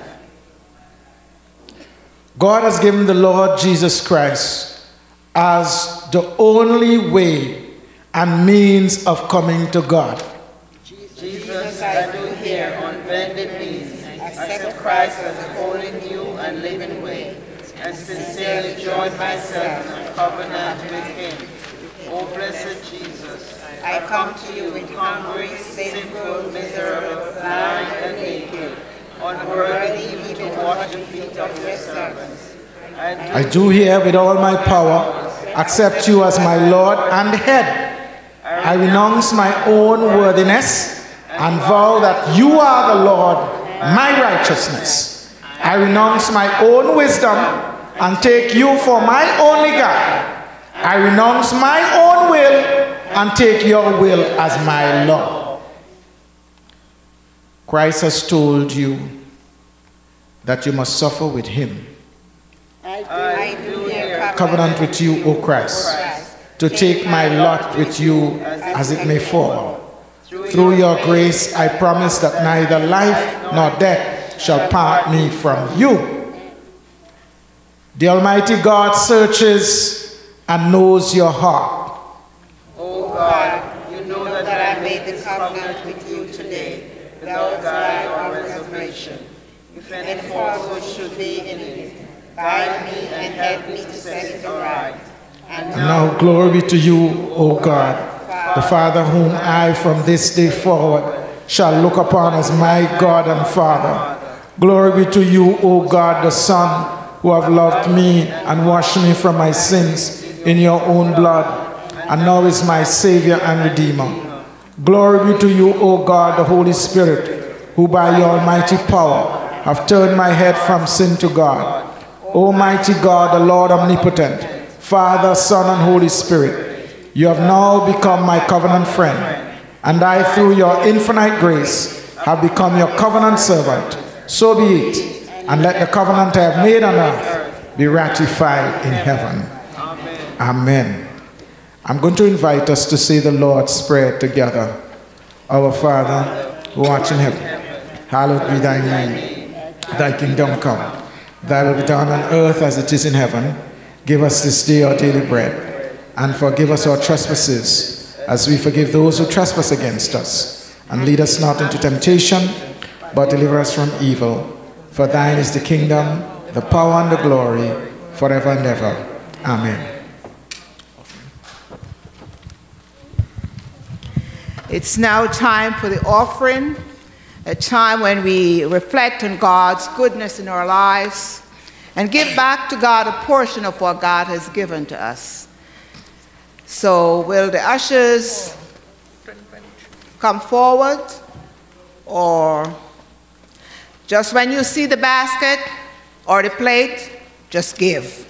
God has given the Lord Jesus Christ as the only way and means of coming to God. Jesus, I do here on bended knees, accept Christ as the holy, new, and living way, and sincerely join myself in covenant with him. O blessed Jesus, I come to you with hungry, sinful, miserable, blind, and naked, unworthy even to wash the feet of your servants. I do here with all my power accept you as my Lord and head. I renounce my own worthiness and vow that you are the Lord, my righteousness. I renounce my own wisdom and take you for my only guide. I renounce my own will and take your will as my law. Christ has told you that you must suffer with him. I do here Covenant with you, O Christ, to take my lot with you as it may fall. Through your grace, I promise that neither life nor death shall part me from you. The Almighty God searches and knows your heart. O God, you know that I made this covenant with you today, without guile or reservation. If any falsehood should be in it, guide me and help me to set it aright. And And now glory be to you, O God, the Father whom I from this day forward shall look upon as my God and Father. Glory be to you, O God, the Son, who have loved me and washed me from my sins in your own blood, and now is my Savior and Redeemer. Glory be to you, O God, the Holy Spirit, who by your almighty power have turned my head from sin to God. Almighty God, the Lord omnipotent, Father, Son, and Holy Spirit, you have now become my covenant friend, and I, through your infinite grace, have become your covenant servant. So be it, and let the covenant I have made on earth be ratified in heaven. Amen. Amen. I'm going to invite us to say the Lord's Prayer together. Our Father, who art in heaven, hallowed be thy name. Thy kingdom come. Thy will be done on earth as it is in heaven. Give us this day our daily bread, and forgive us our trespasses, as we forgive those who trespass against us. And lead us not into temptation, but deliver us from evil. For thine is the kingdom, the power, and the glory, forever and ever. Amen. It's now time for the offering, a time when we reflect on God's goodness in our lives and give back to God a portion of what God has given to us. So will the ushers come forward, or just when you see the basket or the plate, just give.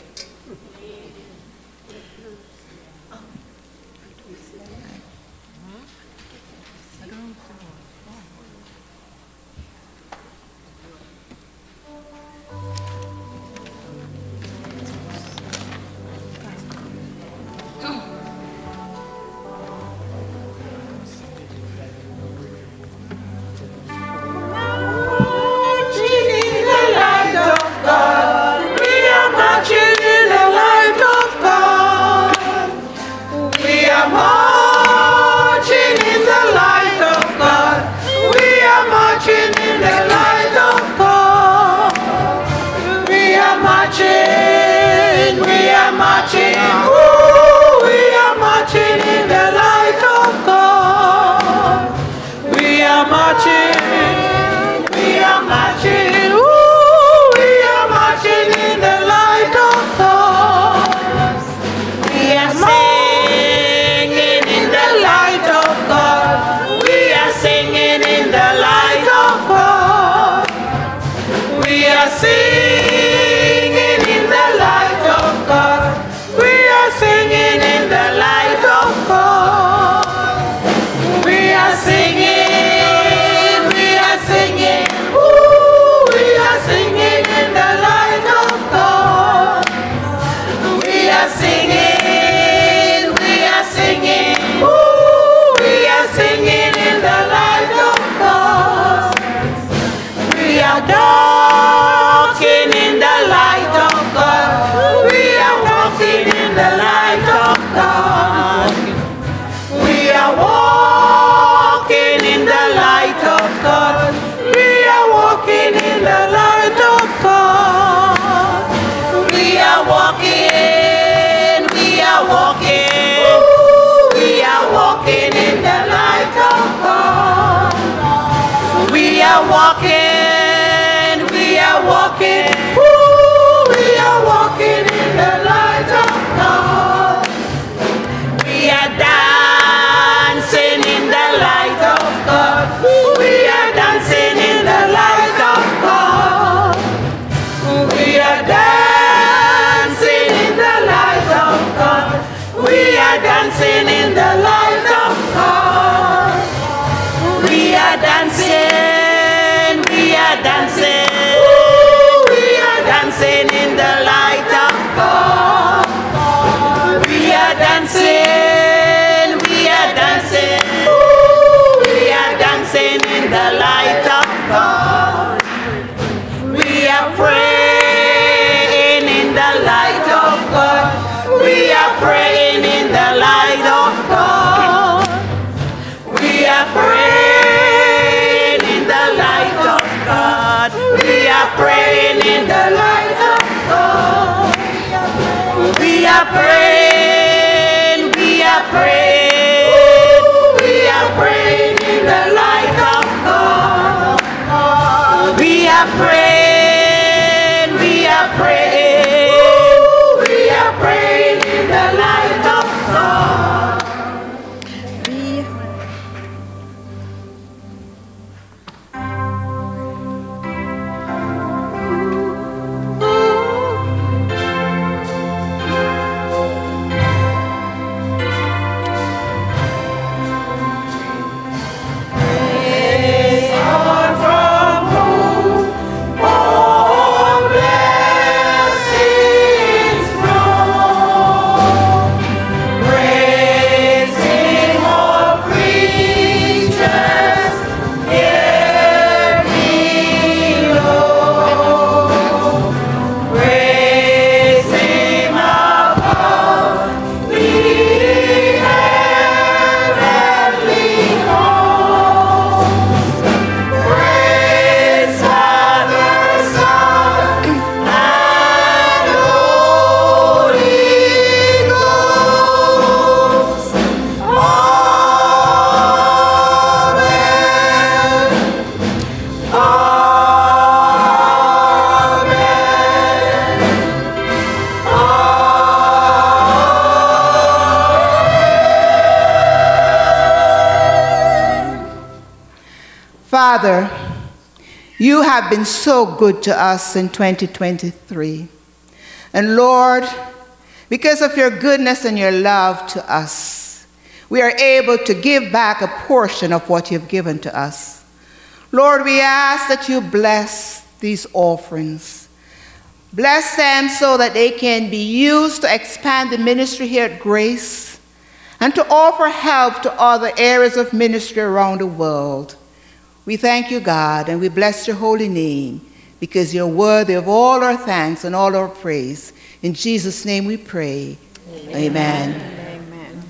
Father, you have been so good to us in twenty twenty-three. And Lord, because of your goodness and your love to us, we are able to give back a portion of what you've given to us. Lord, we ask that you bless these offerings. Bless them so that they can be used to expand the ministry here at Grace and to offer help to other areas of ministry around the world. We thank you, God, and we bless your holy name because you're worthy of all our thanks and all our praise. In Jesus' name we pray. Amen. Amen. Amen.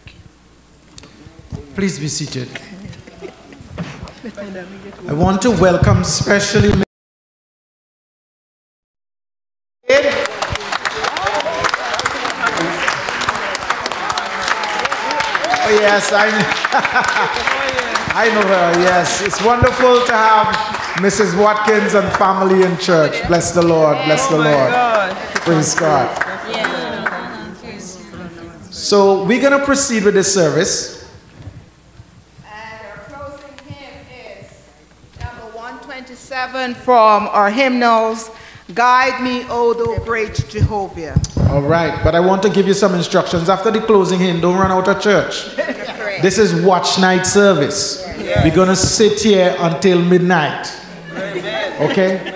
Please be seated. I want to welcome specially Oh yes, I know. I know her, yes. It's wonderful to have Missus Watkins and family in church. Bless the Lord, bless the Lord. Praise God. So we're going to proceed with this service. And our closing hymn is number one twenty-seven from our hymnals, Guide Me, O thou great Jehovah. All right, but I want to give you some instructions. After the closing hymn, don't run out of church. This is watch night service. Yes. We're going to sit here until midnight. Okay?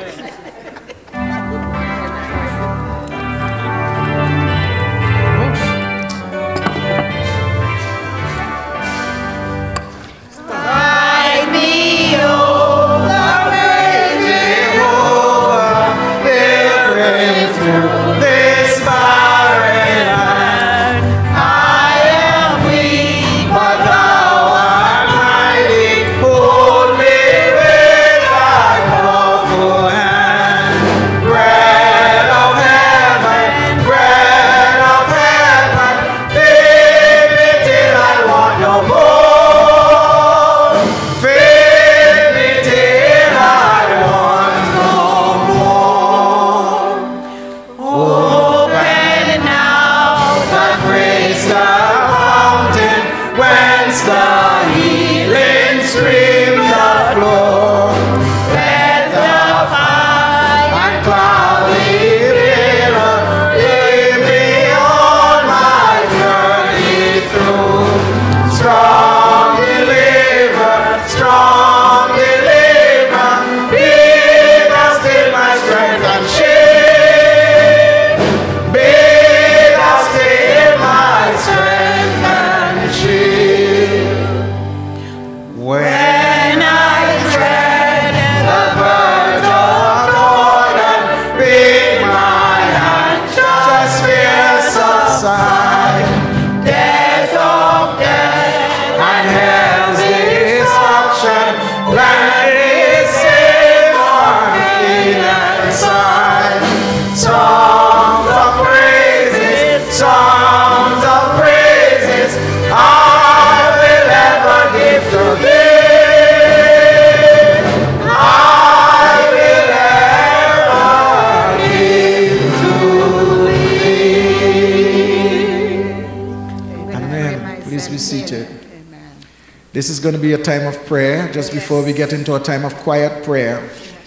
This is going to be a time of prayer just before we get into a time of quiet prayer.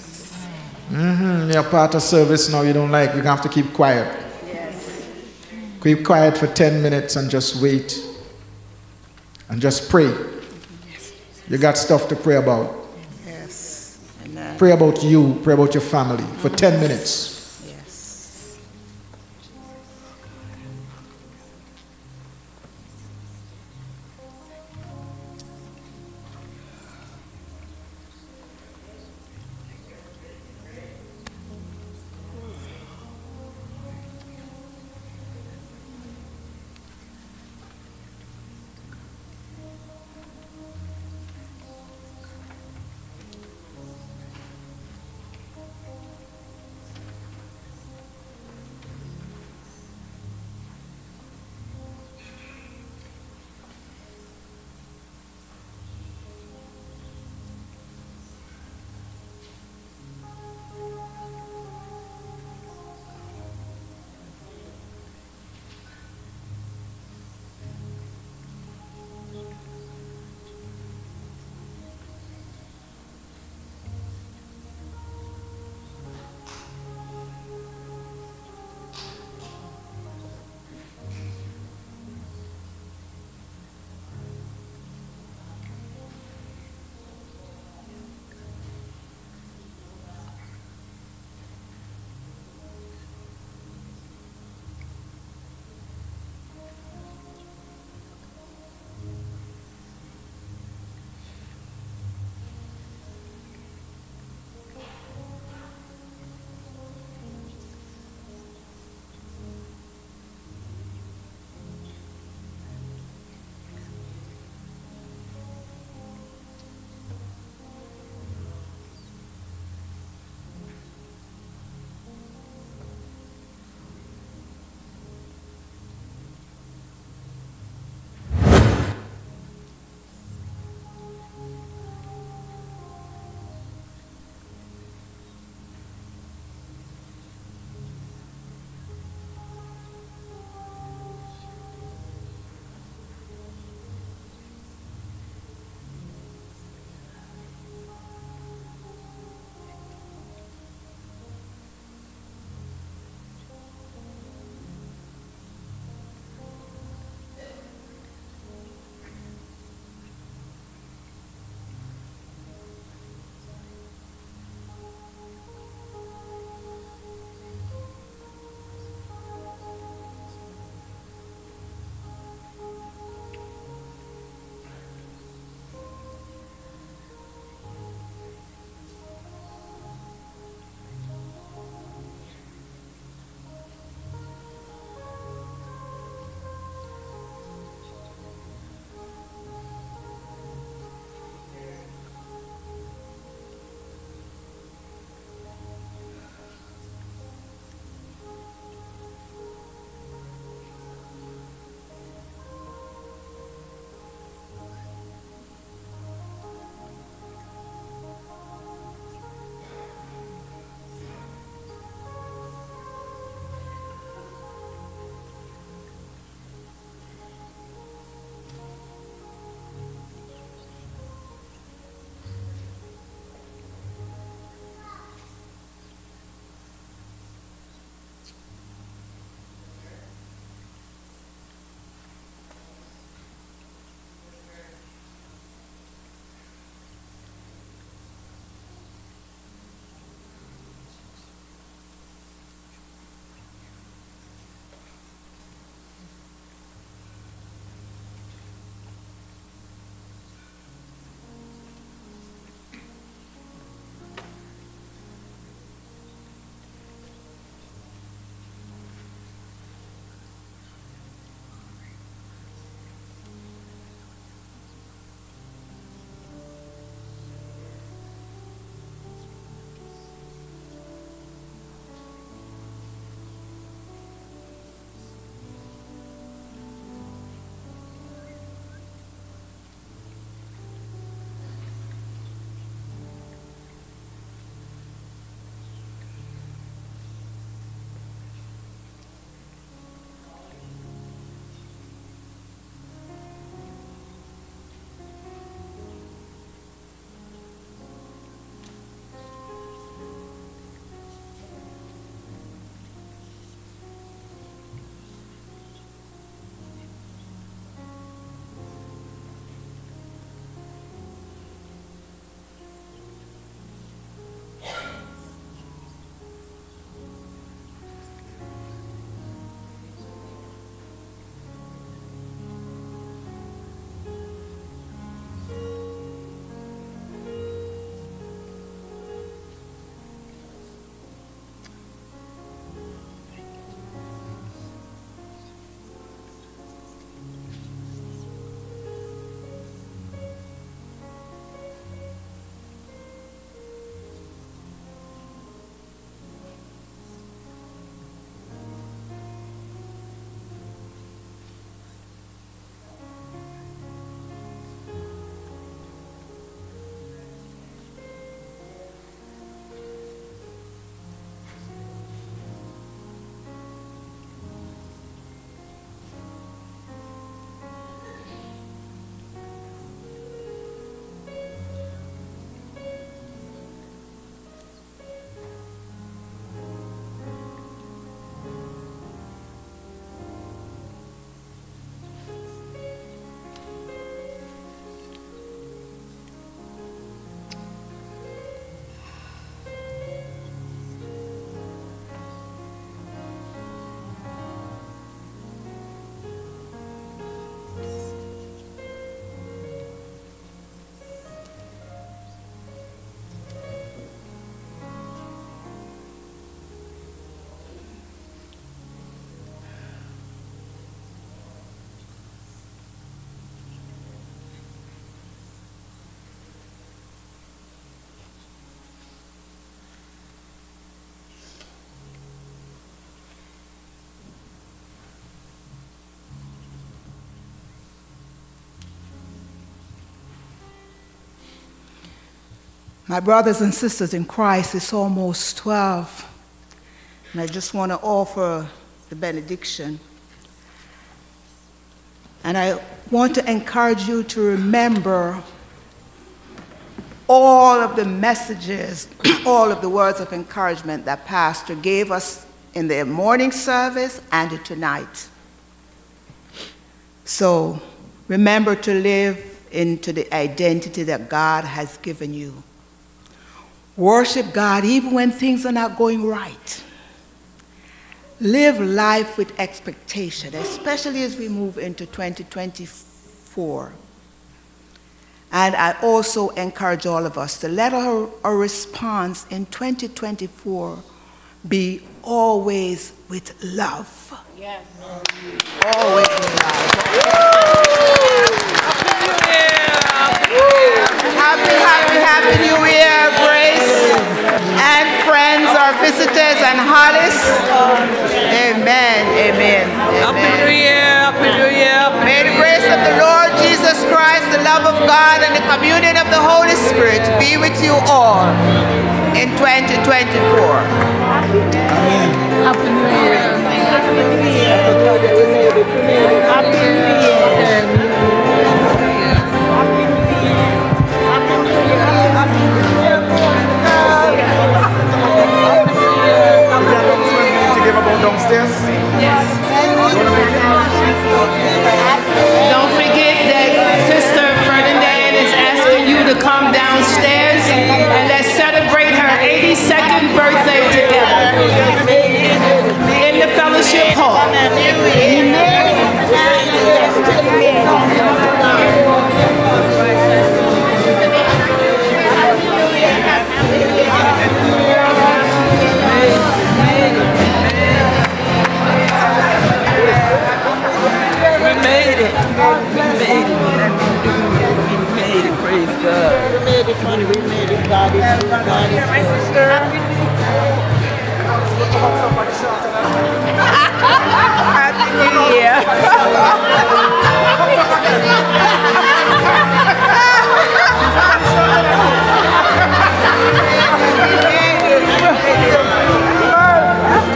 Mm-hmm. You're part of service now you don't like. You're going to have to keep quiet. Yes. Keep quiet for ten minutes and just wait. And just pray. You got stuff to pray about. Yes. Amen. Pray about you. Pray about your family for ten minutes. My brothers and sisters in Christ, it's almost twelve, and I just want to offer the benediction. And I want to encourage you to remember all of the messages, all of the words of encouragement that Pastor gave us in the morning service and tonight. So remember to live into the identity that God has given you. Worship God even when things are not going right. Live life with expectation, especially as we move into twenty twenty-four. And I also encourage all of us to let our, our response in twenty twenty-four be always with love. Yes. Always with love. Happy, happy, happy New Year, Grace, and friends, our visitors, and Hollis. Amen, amen, Happy New amen. Year, Happy New Year. Happy May the New grace of the Lord Jesus Christ, the love of God, and the communion of the Holy Spirit be with you all in twenty twenty-four. Happy New Year. Happy New Year. Happy New Year. Downstairs? Yes. Don't forget that Sister Ferdinand is asking you to come downstairs and let's celebrate her eighty-second birthday together in the fellowship hall.